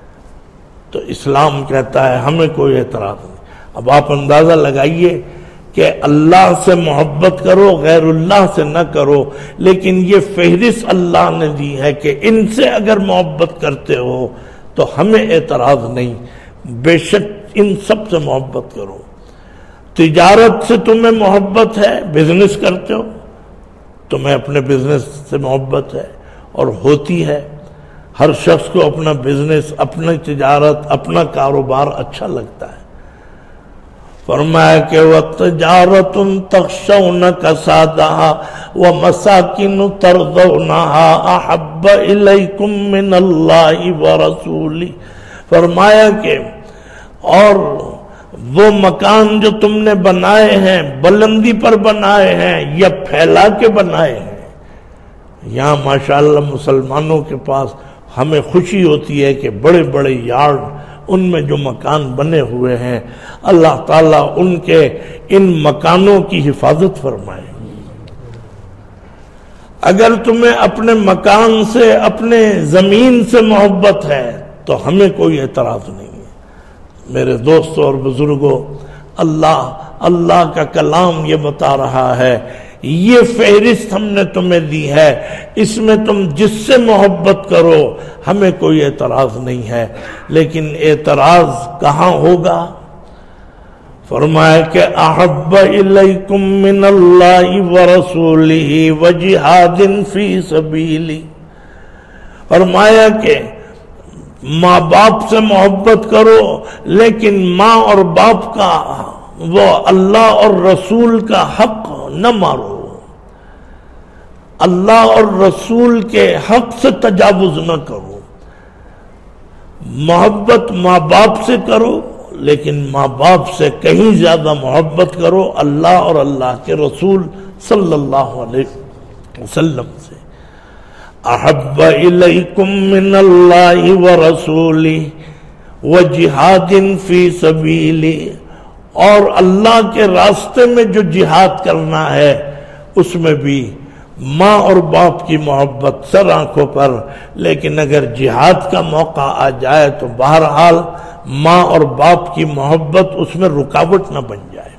تو اسلام کہتا ہے ہمیں کوئی اعتراض نہیں. اب آپ اندازہ لگائیے کہ اللہ سے محبت کرو، غیر اللہ سے نہ کرو، لیکن یہ فہرست اللہ نے دی ہے کہ ان سے اگر محبت کرتے ہو تو ہمیں اعتراض نہیں، بے شک ان سب سے محبت کرو. تجارت سے تمہیں محبت ہے، بزنس کرتے ہو، تمہیں اپنے بزنس سے محبت ہے اور ہوتی ہے. ہر شخص کو اپنا بزنس، اپنی تجارت، اپنا کاروبار اچھا لگتا ہے. فرمایا کہ وَتِجَارَةٌ تَخْشَوْنَ كَسَادَهَا وَمَسَاكِنُ تَرْضَوْنَهَا أَحَبَّ إِلَيْكُم مِّنَ اللَّهِ وَرَسُولِهِ، فرمایا کہ اور وہ مکان جو تم نے بنائے ہیں، بلندی پر بنائے ہیں یا پھیلا کے بنائے ہیں. یہاں ماشاءاللہ مسلمانوں کے پاس ہمیں خوشی ہوتی ہے کہ بڑے بڑے یارڈ، ان میں جو مکان بنے ہوئے ہیں، اللہ تعالیٰ ان مکانوں کی حفاظت فرمائے. اگر تمہیں اپنے مکان سے، اپنے زمین سے محبت ہے تو ہمیں کوئی اعتراض نہیں ہے. میرے دوستوں اور بزرگوں، اللہ کا کلام یہ بتا رہا ہے، یہ فہرست ہم نے تمہیں دی ہے، اس میں تم جس سے محبت کرو، ہمیں کوئی اعتراض نہیں ہے. لیکن اعتراض کہاں ہوگا؟ فرمایا کہ احب الیکم من اللہ ورسولہ وجہاد فی سبیلہ. فرمایا کہ ماں باپ سے محبت کرو، لیکن ماں اور باپ کا، وہ اللہ اور رسول کا حق نہ مارو، اللہ اور رسول کے حق سے تجاوز نہ کرو. محبت ماں باپ سے کرو، لیکن ماں باپ سے کہیں زیادہ محبت کرو اللہ اور اللہ کے رسول صلی اللہ علیہ وسلم سے. احب الیکم من اللہ ورسولہ وجہاد فی سبیلہ، اور اللہ کے راستے میں جو جہاد کرنا ہے اس میں بھی ماں اور باپ کی محبت سر آنکھوں پر. لیکن اگر جہاد کا موقع آ جائے تو بہرحال ماں اور باپ کی محبت اس میں رکاوٹ نہ بن جائے.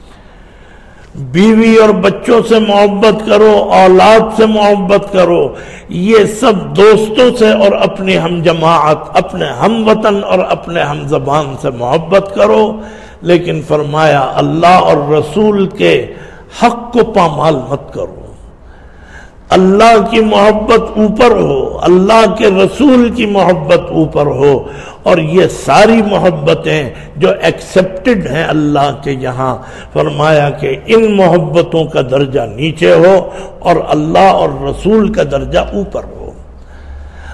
بیوی اور بچوں سے محبت کرو، اولاد سے محبت کرو، یہ سب دوستوں سے اور اپنی ہم جماعت، اپنے ہم وطن اور اپنے ہم زبان سے محبت کرو. لیکن فرمایا اللہ اور رسول کے حق کو پامال مت کرو. اللہ کی محبت اوپر ہو، اللہ کے رسول کی محبت اوپر ہو، اور یہ ساری محبتیں جو ایکسپٹڈ ہیں اللہ کے یہاں، فرمایا کہ ان محبتوں کا درجہ نیچے ہو اور اللہ اور رسول کا درجہ اوپر ہو.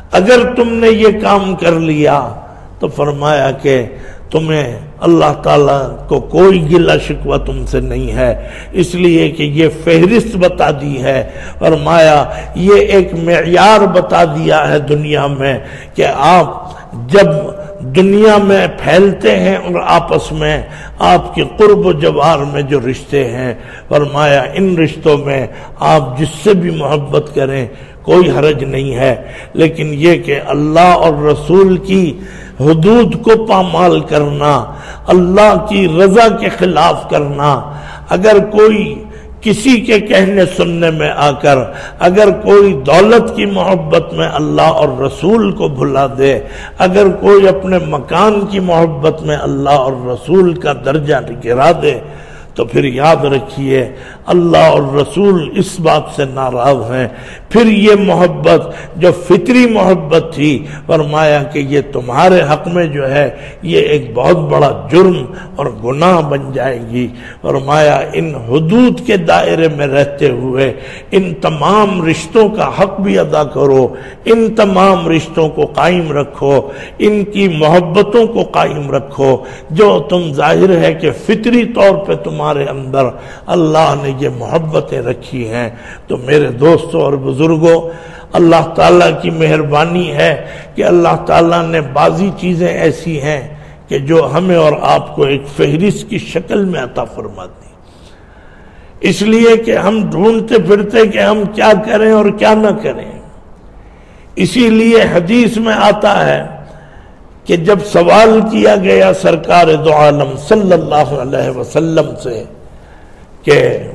اگر تم نے یہ کام کر لیا تو فرمایا کہ تمہیں اللہ تعالیٰ کو کوئی گلہ شکوہ تم سے نہیں ہے، اس لیے کہ یہ فہرست بتا دی ہے۔ فرمایا یہ ایک معیار بتا دیا ہے دنیا میں کہ آپ جب دنیا میں پھیلتے ہیں اور آپس میں آپ کے قرب و جوار میں جو رشتے ہیں، فرمایا ان رشتوں میں آپ جس سے بھی محبت کریں کوئی حرج نہیں ہے، لیکن یہ کہ اللہ اور رسول کی حدود کو پامال کرنا، اللہ کی رضا کے خلاف کرنا، اگر کوئی کسی کے کہنے سننے میں آ کر اگر کوئی دولت کی محبت میں اللہ اور رسول کو بھلا دے، اگر کوئی اپنے مکان کی محبت میں اللہ اور رسول کا درجہ گرا دے، تو پھر یاد رکھیے اللہ اور رسول اس بات سے ناراض ہیں۔ پھر یہ محبت جو فطری محبت تھی، فرمایا کہ یہ تمہارے حق میں جو ہے یہ ایک بہت بڑا جرم اور گناہ بن جائے گی۔ فرمایا ان حدود کے دائرے میں رہتے ہوئے ان تمام رشتوں کا حق بھی ادا کرو، ان تمام رشتوں کو قائم رکھو، ان کی محبتوں کو قائم رکھو جو تم ظاہر ہے کہ فطری طور پہ تمہارے اندر اللہ نے یہ محبتیں رکھی ہیں۔ تو میرے دوستوں اور بزرگوں، اللہ تعالیٰ کی مہربانی ہے کہ اللہ تعالیٰ نے بعضی چیزیں ایسی ہیں کہ جو ہمیں اور آپ کو ایک فہرست کی شکل میں عطا فرما دی، اس لیے کہ ہم ڈھونڈتے پھرتے کہ ہم کیا کریں اور کیا نہ کریں۔ اسی لیے حدیث میں آتا ہے کہ جب سوال کیا گیا سرکار دو عالم صلی اللہ علیہ وسلم سے کہ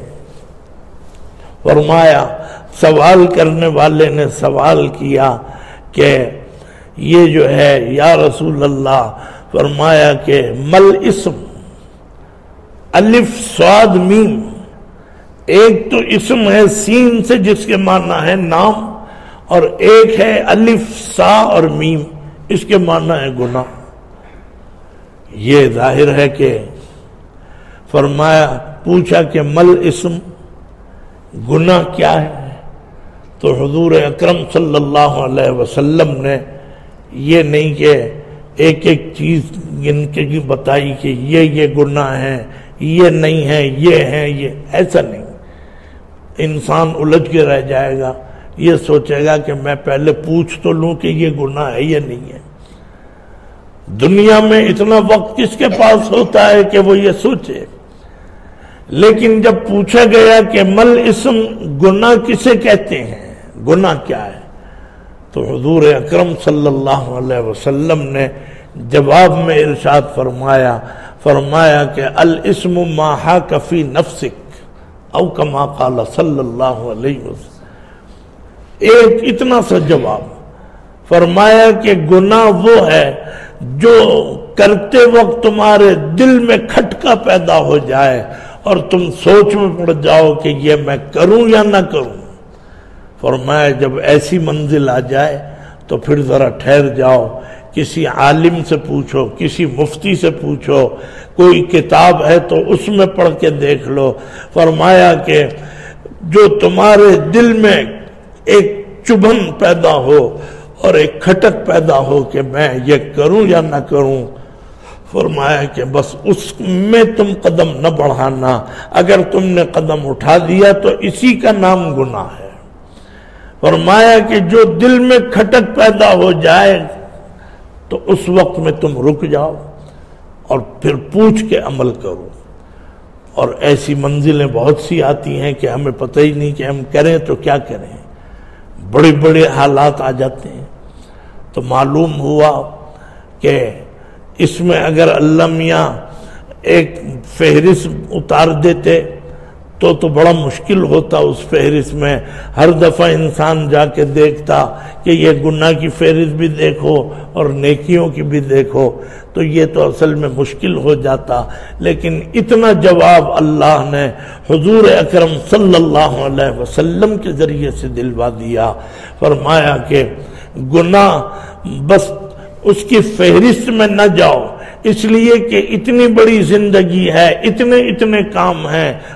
فرمایا، سوال کرنے والے نے سوال کیا کہ یہ جو ہے یا رسول اللہ، فرمایا کہ مل اسم، الف صاد میم، ایک تو اسم ہے سین سے جس کے معنی ہے نام، اور ایک ہے الف سا اور میم، اس کے معنی ہے گناہ۔ یہ ظاہر ہے کہ فرمایا، پوچھا کہ مل اسم، گناہ کیا ہے؟ تو حضور اکرم صلی اللہ علیہ وسلم نے یہ نہیں کہ ایک ایک چیز گن کے بتائی کہ یہ گناہ ہے، یہ نہیں ہے، یہ ہے، یہ ایسا نہیں۔ انسان الجھ کے رہ جائے گا، یہ سوچے گا کہ میں پہلے پوچھ تو لوں کہ یہ گناہ ہے یا نہیں ہے۔ دنیا میں اتنا وقت کس کے پاس ہوتا ہے کہ وہ یہ سوچے؟ لیکن جب پوچھا گیا کہ مل اسم، گناہ کسے کہتے ہیں، گناہ کیا ہے، تو حضور اکرم صلی اللہ علیہ وسلم نے جواب میں ارشاد فرمایا کہ الاسم ما حاک فی نفسک، او کما قال صلی اللہ علیہ وسلم۔ ایک اتنا سا جواب، فرمایا کہ گناہ وہ ہے جو کرتے وقت تمہارے دل میں کھٹکا پیدا ہو جائے اور تم سوچ میں پڑ جاؤ کہ یہ میں کروں یا نہ کروں۔ فرمایا جب ایسی منزل آ جائے تو پھر ذرا ٹھہر جاؤ، کسی عالم سے پوچھو، کسی مفتی سے پوچھو، کوئی کتاب ہے تو اس میں پڑھ کے دیکھ لو۔ فرمایا کہ جو تمہارے دل میں ایک چبھن پیدا ہو اور ایک کھٹک پیدا ہو کہ میں یہ کروں یا نہ کروں، فرمایا کہ بس اس میں تم قدم نہ بڑھانا، اگر تم نے قدم اٹھا دیا تو اسی کا نام گناہ ہے۔ فرمایا کہ جو دل میں کھٹک پیدا ہو جائے تو اس وقت میں تم رک جاؤ اور پھر پوچھ کے عمل کرو۔ اور ایسی منزلیں بہت سی آتی ہیں کہ ہمیں پتہ ہی نہیں کہ ہم کریں تو کیا کریں، بڑے بڑے حالات آ جاتے ہیں۔ تو معلوم ہوا کہ اس میں اگر اللہ میاں ایک فہرست اتار دیتے تو بڑا مشکل ہوتا۔ اس فہرست میں ہر دفعہ انسان جا کے دیکھتا کہ یہ گناہ کی فہرست بھی دیکھو اور نیکیوں کی بھی دیکھو، تو یہ تو اصل میں مشکل ہو جاتا۔ لیکن اتنا جواب اللہ نے حضور اکرم صلی اللہ علیہ وسلم کے ذریعے سے دلوا دیا۔ فرمایا کہ گناہ بس اس کی فہرست میں نہ جاؤ، اس لیے کہ اتنی بڑی زندگی ہے، اتنے کام ہیں،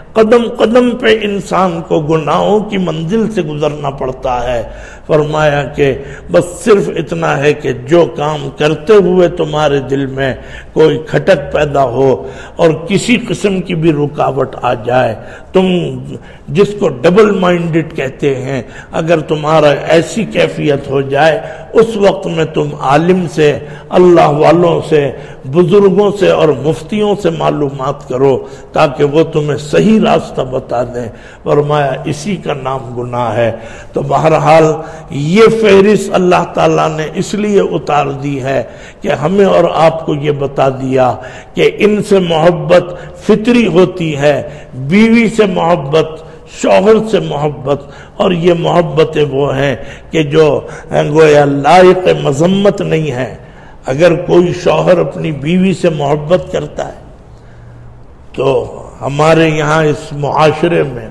قدم قدم پہ انسان کو گناہوں کی منزل سے گزرنا پڑتا ہے۔ فرمایا کہ بس صرف اتنا ہے کہ جو کام کرتے ہوئے تمہارے دل میں کوئی کھٹک پیدا ہو اور کسی قسم کی بھی رکاوٹ آ جائے، تم جس کو ڈبل مائنڈڈ کہتے ہیں، اگر تمہارا ایسی کیفیت ہو جائے، اس وقت میں تم عالم سے، اللہ والوں سے، بزرگوں سے اور مفتیوں سے معلومات کرو تاکہ وہ تمہیں صحیح راستہ بتا دیں۔ فرمایا اسی کا نام گناہ ہے۔ تو بہرحال یہ فہرست اللہ تعالیٰ نے اس لیے اتار دی ہے کہ ہمیں اور آپ کو یہ بتا دیا کہ ان سے محبت فطری ہوتی ہے، بیوی سے محبت، شوہر سے محبت، اور یہ محبتیں وہ ہیں کہ جو گویا لائق مذمت نہیں ہے۔ اگر کوئی شوہر اپنی بیوی سے محبت کرتا ہے تو ہمارے یہاں اس معاشرے میں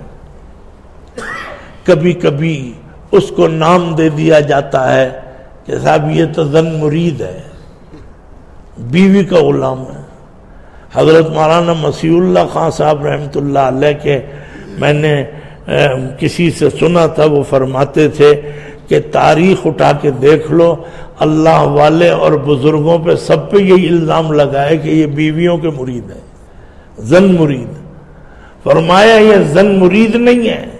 کبھی کبھی اس کو نام دے دیا جاتا ہے کہ صاحب یہ تو زن مرید ہے، بیوی کا غلام ہے۔ حضرت مولانا مسیح اللہ خان صاحب رحمۃ اللہ علیہ کے میں نے کسی سے سنا تھا، وہ فرماتے تھے کہ تاریخ اٹھا کے دیکھ لو، اللہ والے اور بزرگوں پہ سب پہ یہی الزام لگائے کہ یہ بیویوں کے مرید ہے، زن مرید۔ فرمایا یہ زن مرید نہیں ہے،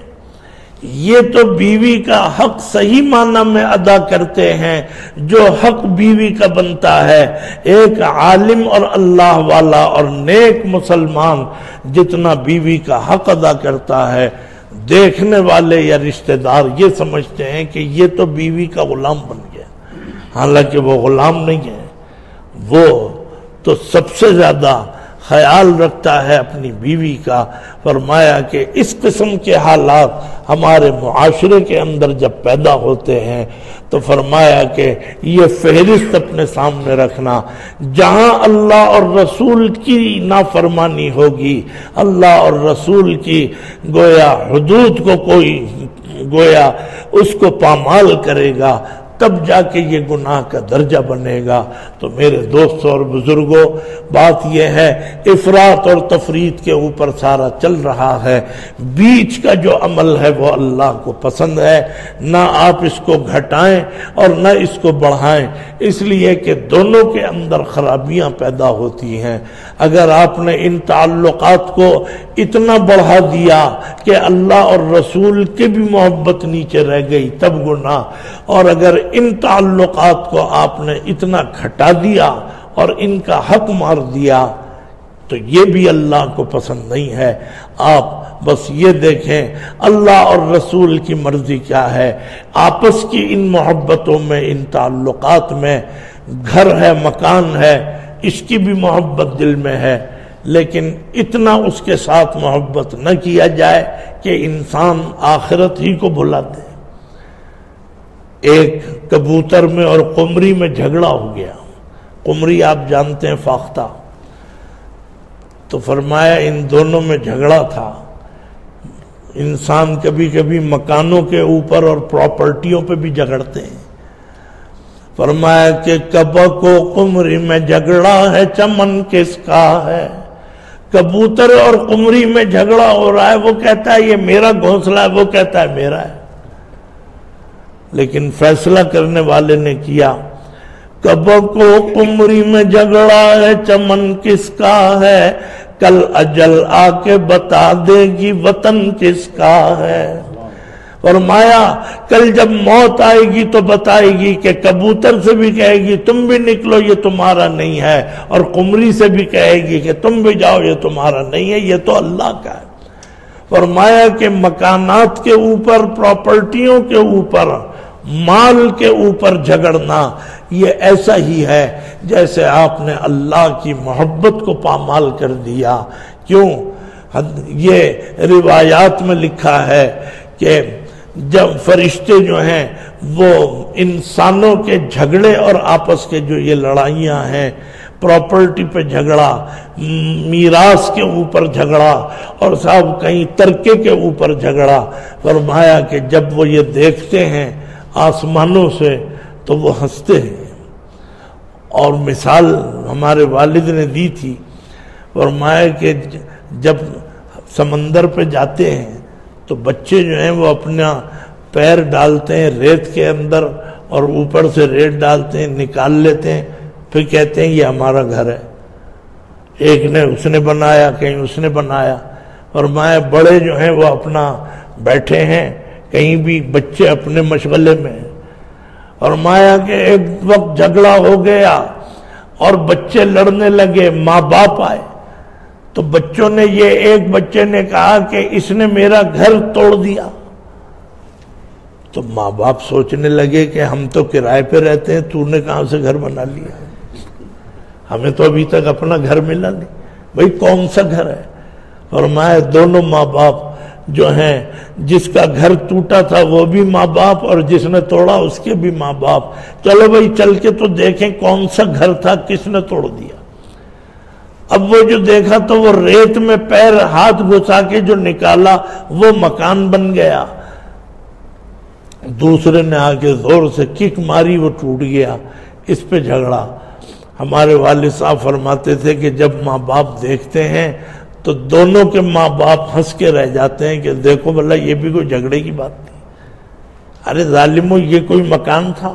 یہ تو بیوی کا حق صحیح معنی میں ادا کرتے ہیں جو حق بیوی کا بنتا ہے۔ ایک عالم اور اللہ والا اور نیک مسلمان جتنا بیوی کا حق ادا کرتا ہے، دیکھنے والے یا رشتہ دار یہ سمجھتے ہیں کہ یہ تو بیوی کا غلام بن گیا، حالانکہ وہ غلام نہیں ہے، وہ تو سب سے زیادہ خیال رکھتا ہے اپنی بیوی کا۔ فرمایا کہ اس قسم کے حالات ہمارے معاشرے کے اندر جب پیدا ہوتے ہیں تو فرمایا کہ یہ فہرست اپنے سامنے رکھنا، جہاں اللہ اور رسول کی نافرمانی ہوگی، اللہ اور رسول کی گویا حدود کو کوئی گویا اس کو پامال کرے گا، تب جا کے یہ گناہ کا درجہ بنے گا۔ تو میرے دوستوں اور بزرگوں، بات یہ ہے افراط اور تفریط کے اوپر سارا چل رہا ہے، بیچ کا جو عمل ہے وہ اللہ کو پسند ہے، نہ آپ اس کو گھٹائیں اور نہ اس کو بڑھائیں، اس لیے کہ دونوں کے اندر خرابیاں پیدا ہوتی ہیں۔ اگر آپ نے ان تعلقات کو اتنا بڑھا دیا کہ اللہ اور رسول کی بھی محبت نیچے رہ گئی تب گناہ، اور اگر ان تعلقات کو آپ نے اتنا گھٹا دیا اور ان کا حق مار دیا تو یہ بھی اللہ کو پسند نہیں ہے۔ آپ بس یہ دیکھیں اللہ اور رسول کی مرضی کیا ہے، آپس کی ان محبتوں میں، ان تعلقات میں، گھر ہے، مکان ہے، اس کی بھی محبت دل میں ہے، لیکن اتنا اس کے ساتھ محبت نہ کیا جائے کہ انسان آخرت ہی کو بھلا دے۔ ایک کبوتر میں اور قمری میں جھگڑا ہو گیا، قمری آپ جانتے ہیں فاختہ، تو فرمایا ان دونوں میں جھگڑا تھا۔ انسان کبھی کبھی مکانوں کے اوپر اور پراپرٹیوں پہ بھی جھگڑتے ہیں۔ فرمایا کہ کبک و قمری میں جھگڑا ہے، چمن کس کا ہے۔ کبوتر اور قمری میں جھگڑا ہو رہا ہے، وہ کہتا ہے یہ میرا گھونسلہ ہے، وہ کہتا ہے میرا ہے، لیکن فیصلہ کرنے والے نے کیا کبک و قمری میں جھگڑا ہے، چمن کس کا ہے، کل اجل آ کے بتا دے گی وطن کس کا ہے۔ فرمایا کل جب موت آئے گی تو بتائے گی کہ کبوتر سے بھی کہے گی تم بھی نکلو یہ تمہارا نہیں ہے، اور قمری سے بھی کہے گی کہ تم بھی جاؤ یہ تمہارا نہیں ہے، یہ تو اللہ کا ہے۔ فرمایا کہ مکانات کے اوپر، پراپرٹیوں کے اوپر، مال کے اوپر جھگڑنا یہ ایسا ہی ہے جیسے آپ نے اللہ کی محبت کو پامال کر دیا۔ کیوں؟ یہ روایات میں لکھا ہے کہ جب فرشتے جو ہیں وہ انسانوں کے جھگڑے اور آپس کے جو یہ لڑائیاں ہیں، پراپرٹی پہ جھگڑا، میراث کے اوپر جھگڑا، اور صاحب کہیں ترکے کے اوپر جھگڑا، فرمایا کہ جب وہ یہ دیکھتے ہیں آسمانوں سے تو وہ ہنستے ہیں۔ اور مثال ہمارے والد نے دی تھی، فرمایا کہ جب سمندر پہ جاتے ہیں تو بچے جو ہیں وہ اپنا پیر ڈالتے ہیں ریت کے اندر اور اوپر سے ریت ڈالتے ہیں، نکال لیتے ہیں، پھر کہتے ہیں یہ ہمارا گھر ہے۔ ایک نے اس نے بنایا، کہیں اس نے بنایا۔ اور مائیں بڑے جو ہیں وہ اپنا بیٹھے ہیں کہیں بھی، بچے اپنے مشغلے میں۔ اور مایا کہ ایک وقت جھگڑا ہو گیا اور بچے لڑنے لگے، ماں باپ آئے تو بچوں نے ایک بچے نے کہا کہ اس نے میرا گھر توڑ دیا۔ تو ماں باپ سوچنے لگے کہ ہم تو کرائے پہ رہتے ہیں، تو نے کہاں سے گھر بنا لیا؟ ہمیں تو ابھی تک اپنا گھر ملا نہیں، بھئی کون سا گھر ہے؟ فرمایا دونوں ماں باپ جو ہیں، جس کا گھر ٹوٹا تھا وہ بھی ماں باپ اور جس نے توڑا اس کے بھی ماں باپ، چلو بھئی چل کے تو دیکھیں کون سا گھر تھا، کس نے توڑ دیا۔ اب وہ جو دیکھا تو وہ ریت میں پیر ہاتھ گھسا کے جو نکالا وہ مکان بن گیا۔ دوسرے نے آ کے زور سے کک ماری، وہ ٹوٹ گیا۔ اس پہ جھگڑا۔ ہمارے والد صاحب فرماتے تھے کہ جب ماں باپ دیکھتے ہیں تو دونوں کے ماں باپ ہنس کے رہ جاتے ہیں کہ دیکھو بھلا یہ بھی کوئی جھگڑے کی بات نہیں، ارے ظالمو یہ کوئی مکان تھا۔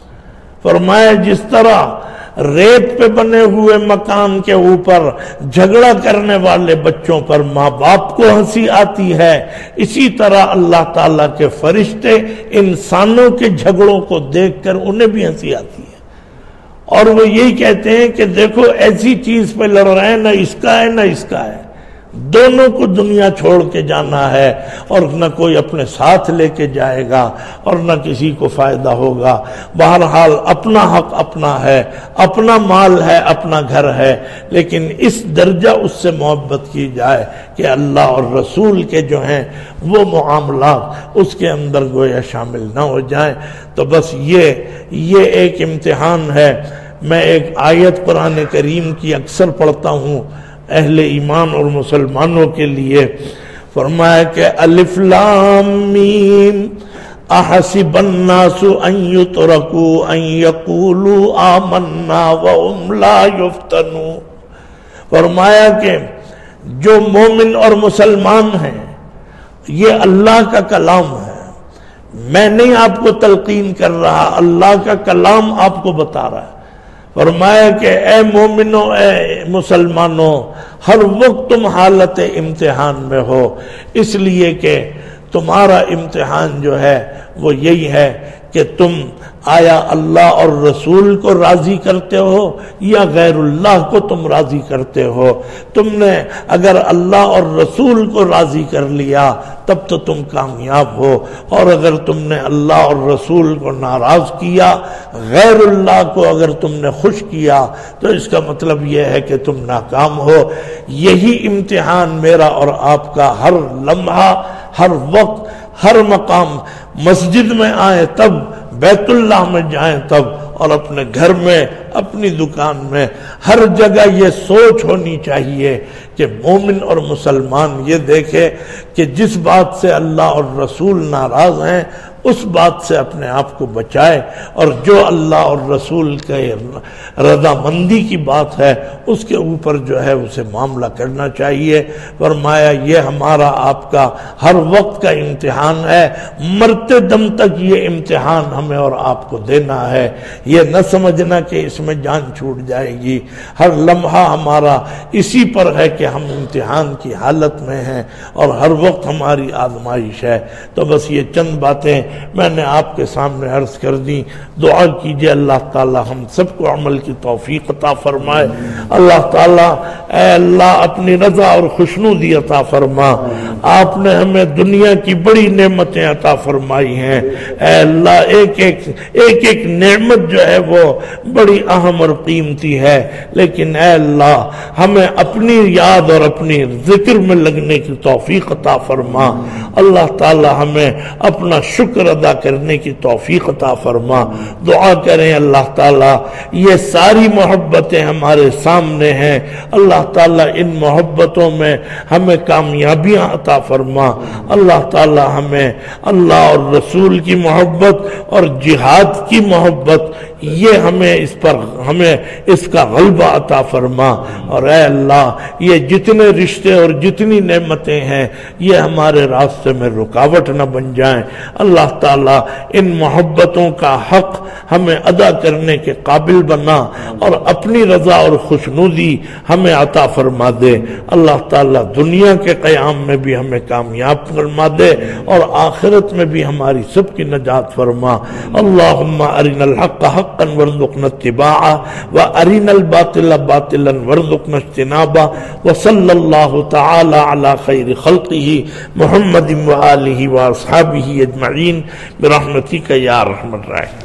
فرمایا جس طرح ریت پہ بنے ہوئے مکان کے اوپر جھگڑا کرنے والے بچوں پر ماں باپ کو ہنسی آتی ہے، اسی طرح اللہ تعالیٰ کے فرشتے انسانوں کے جھگڑوں کو دیکھ کر انہیں بھی ہنسی آتی ہے، اور وہ یہی کہتے ہیں کہ دیکھو ایسی چیز پہ لڑ رہے ہیں، نہ اس کا ہے نہ اس کا ہے، دونوں کو دنیا چھوڑ کے جانا ہے، اور نہ کوئی اپنے ساتھ لے کے جائے گا اور نہ کسی کو فائدہ ہوگا۔ بہرحال اپنا حق اپنا ہے، اپنا مال ہے، اپنا گھر ہے، لیکن اس درجہ اس سے محبت کی جائے کہ اللہ اور رسول کے جو ہیں وہ معاملات اس کے اندر گویا شامل نہ ہو جائیں۔ تو بس یہ ایک امتحان ہے۔ میں ایک آیت قرآن کریم کی اکثر پڑھتا ہوں اہل ایمان اور مسلمانوں کے لیے، فرمایا کہ الف لام میم احسب الناس ان یترکوا ان یقولوا آمنا وهم لا یفتنون۔ فرمایا کہ جو مومن اور مسلمان ہیں، یہ اللہ کا کلام ہے، میں نہیں آپ کو تلقین کر رہا، اللہ کا کلام آپ کو بتا رہا ہے۔ فرمایا کہ اے مومنوں، اے مسلمانوں، ہر وقت تم حالت امتحان میں ہو، اس لیے کہ تمہارا امتحان جو ہے وہ یہی ہے کہ تم آیا اللہ اور رسول کو راضی کرتے ہو یا غیر اللہ کو تم راضی کرتے ہو۔ تم نے اگر اللہ اور رسول کو راضی کر لیا تب تو تم کامیاب ہو، اور اگر تم نے اللہ اور رسول کو ناراض کیا، غیر اللہ کو اگر تم نے خوش کیا، تو اس کا مطلب یہ ہے کہ تم ناکام ہو۔ یہی امتحان میرا اور آپ کا ہر لمحہ، ہر وقت، ہر مقام، مسجد میں آئیں تب، بیت اللہ میں جائیں تب، اور اپنے گھر میں، اپنی دکان میں، ہر جگہ یہ سوچ ہونی چاہیے کہ مومن اور مسلمان یہ دیکھے کہ جس بات سے اللہ اور رسول ناراض ہیں اس بات سے اپنے آپ کو بچائے، اور جو اللہ اور رسول کے رضامندی کی بات ہے اس کے اوپر جو ہے اسے معاملہ کرنا چاہیے۔ فرمایا یہ ہمارا آپ کا ہر وقت کا امتحان ہے، مرتے دم تک یہ امتحان ہمیں اور آپ کو دینا ہے۔ یہ نہ سمجھنا کہ اس میں جان چھوٹ جائے گی، ہر لمحہ ہمارا اسی پر ہے کہ ہم امتحان کی حالت میں ہیں اور ہر وقت ہماری آزمائش ہے۔ تو بس یہ چند باتیں میں نے آپ کے سامنے عرض کر دی۔ دعا کیجئے اللہ تعالی ہم سب کو عمل کی توفیق عطا فرمائے۔ اللہ تعالی اے اللہ اپنی رضا اور خوشنودی عطا فرما۔ آپ نے ہمیں دنیا کی بڑی نعمتیں عطا فرمائی ہیں، اے اللہ ایک ایک نعمت جو ہے وہ بڑی اہم اور قیمتی ہے، لیکن اے اللہ ہمیں اپنی یاد اور اپنی ذکر میں لگنے کی توفیق عطا فرما۔ اللہ تعالی ہمیں اپنا شکر ادا کرنے کی توفیق عطا فرما۔ دعا کریں اللہ تعالیٰ یہ ساری محبتیں ہمارے سامنے ہیں، اللہ تعالیٰ ان محبتوں میں ہمیں کامیابیاں عطا فرما۔ اللہ تعالیٰ ہمیں اللہ اور رسول کی محبت اور جہاد کی محبت یہ ہمیں اس کا غلبہ عطا فرما، اور اے اللہ یہ جتنے رشتے اور جتنی نعمتیں ہیں یہ ہمارے راستے میں رکاوٹ نہ بن جائیں۔ اللہ تعالیٰ ان محبتوں کا حق ہمیں ادا کرنے کے قابل بنا اور اپنی رضا اور خوشنودی ہمیں عطا فرما دے۔ اللہ تعالیٰ دنیا کے قیام میں بھی ہمیں کامیاب فرما دے اور آخرت میں بھی ہماری سب کی نجات فرما۔ اللہم ارنا الحق حقا وارزقنا اتباعہ وارنا الباطل باطلا وارزقنا اجتنابہ، وصلی اللہ تعالی علی خیر خلقہ محمد وآلہ واصحابہ اجمعین برحمتک یا ارحم الراحمین۔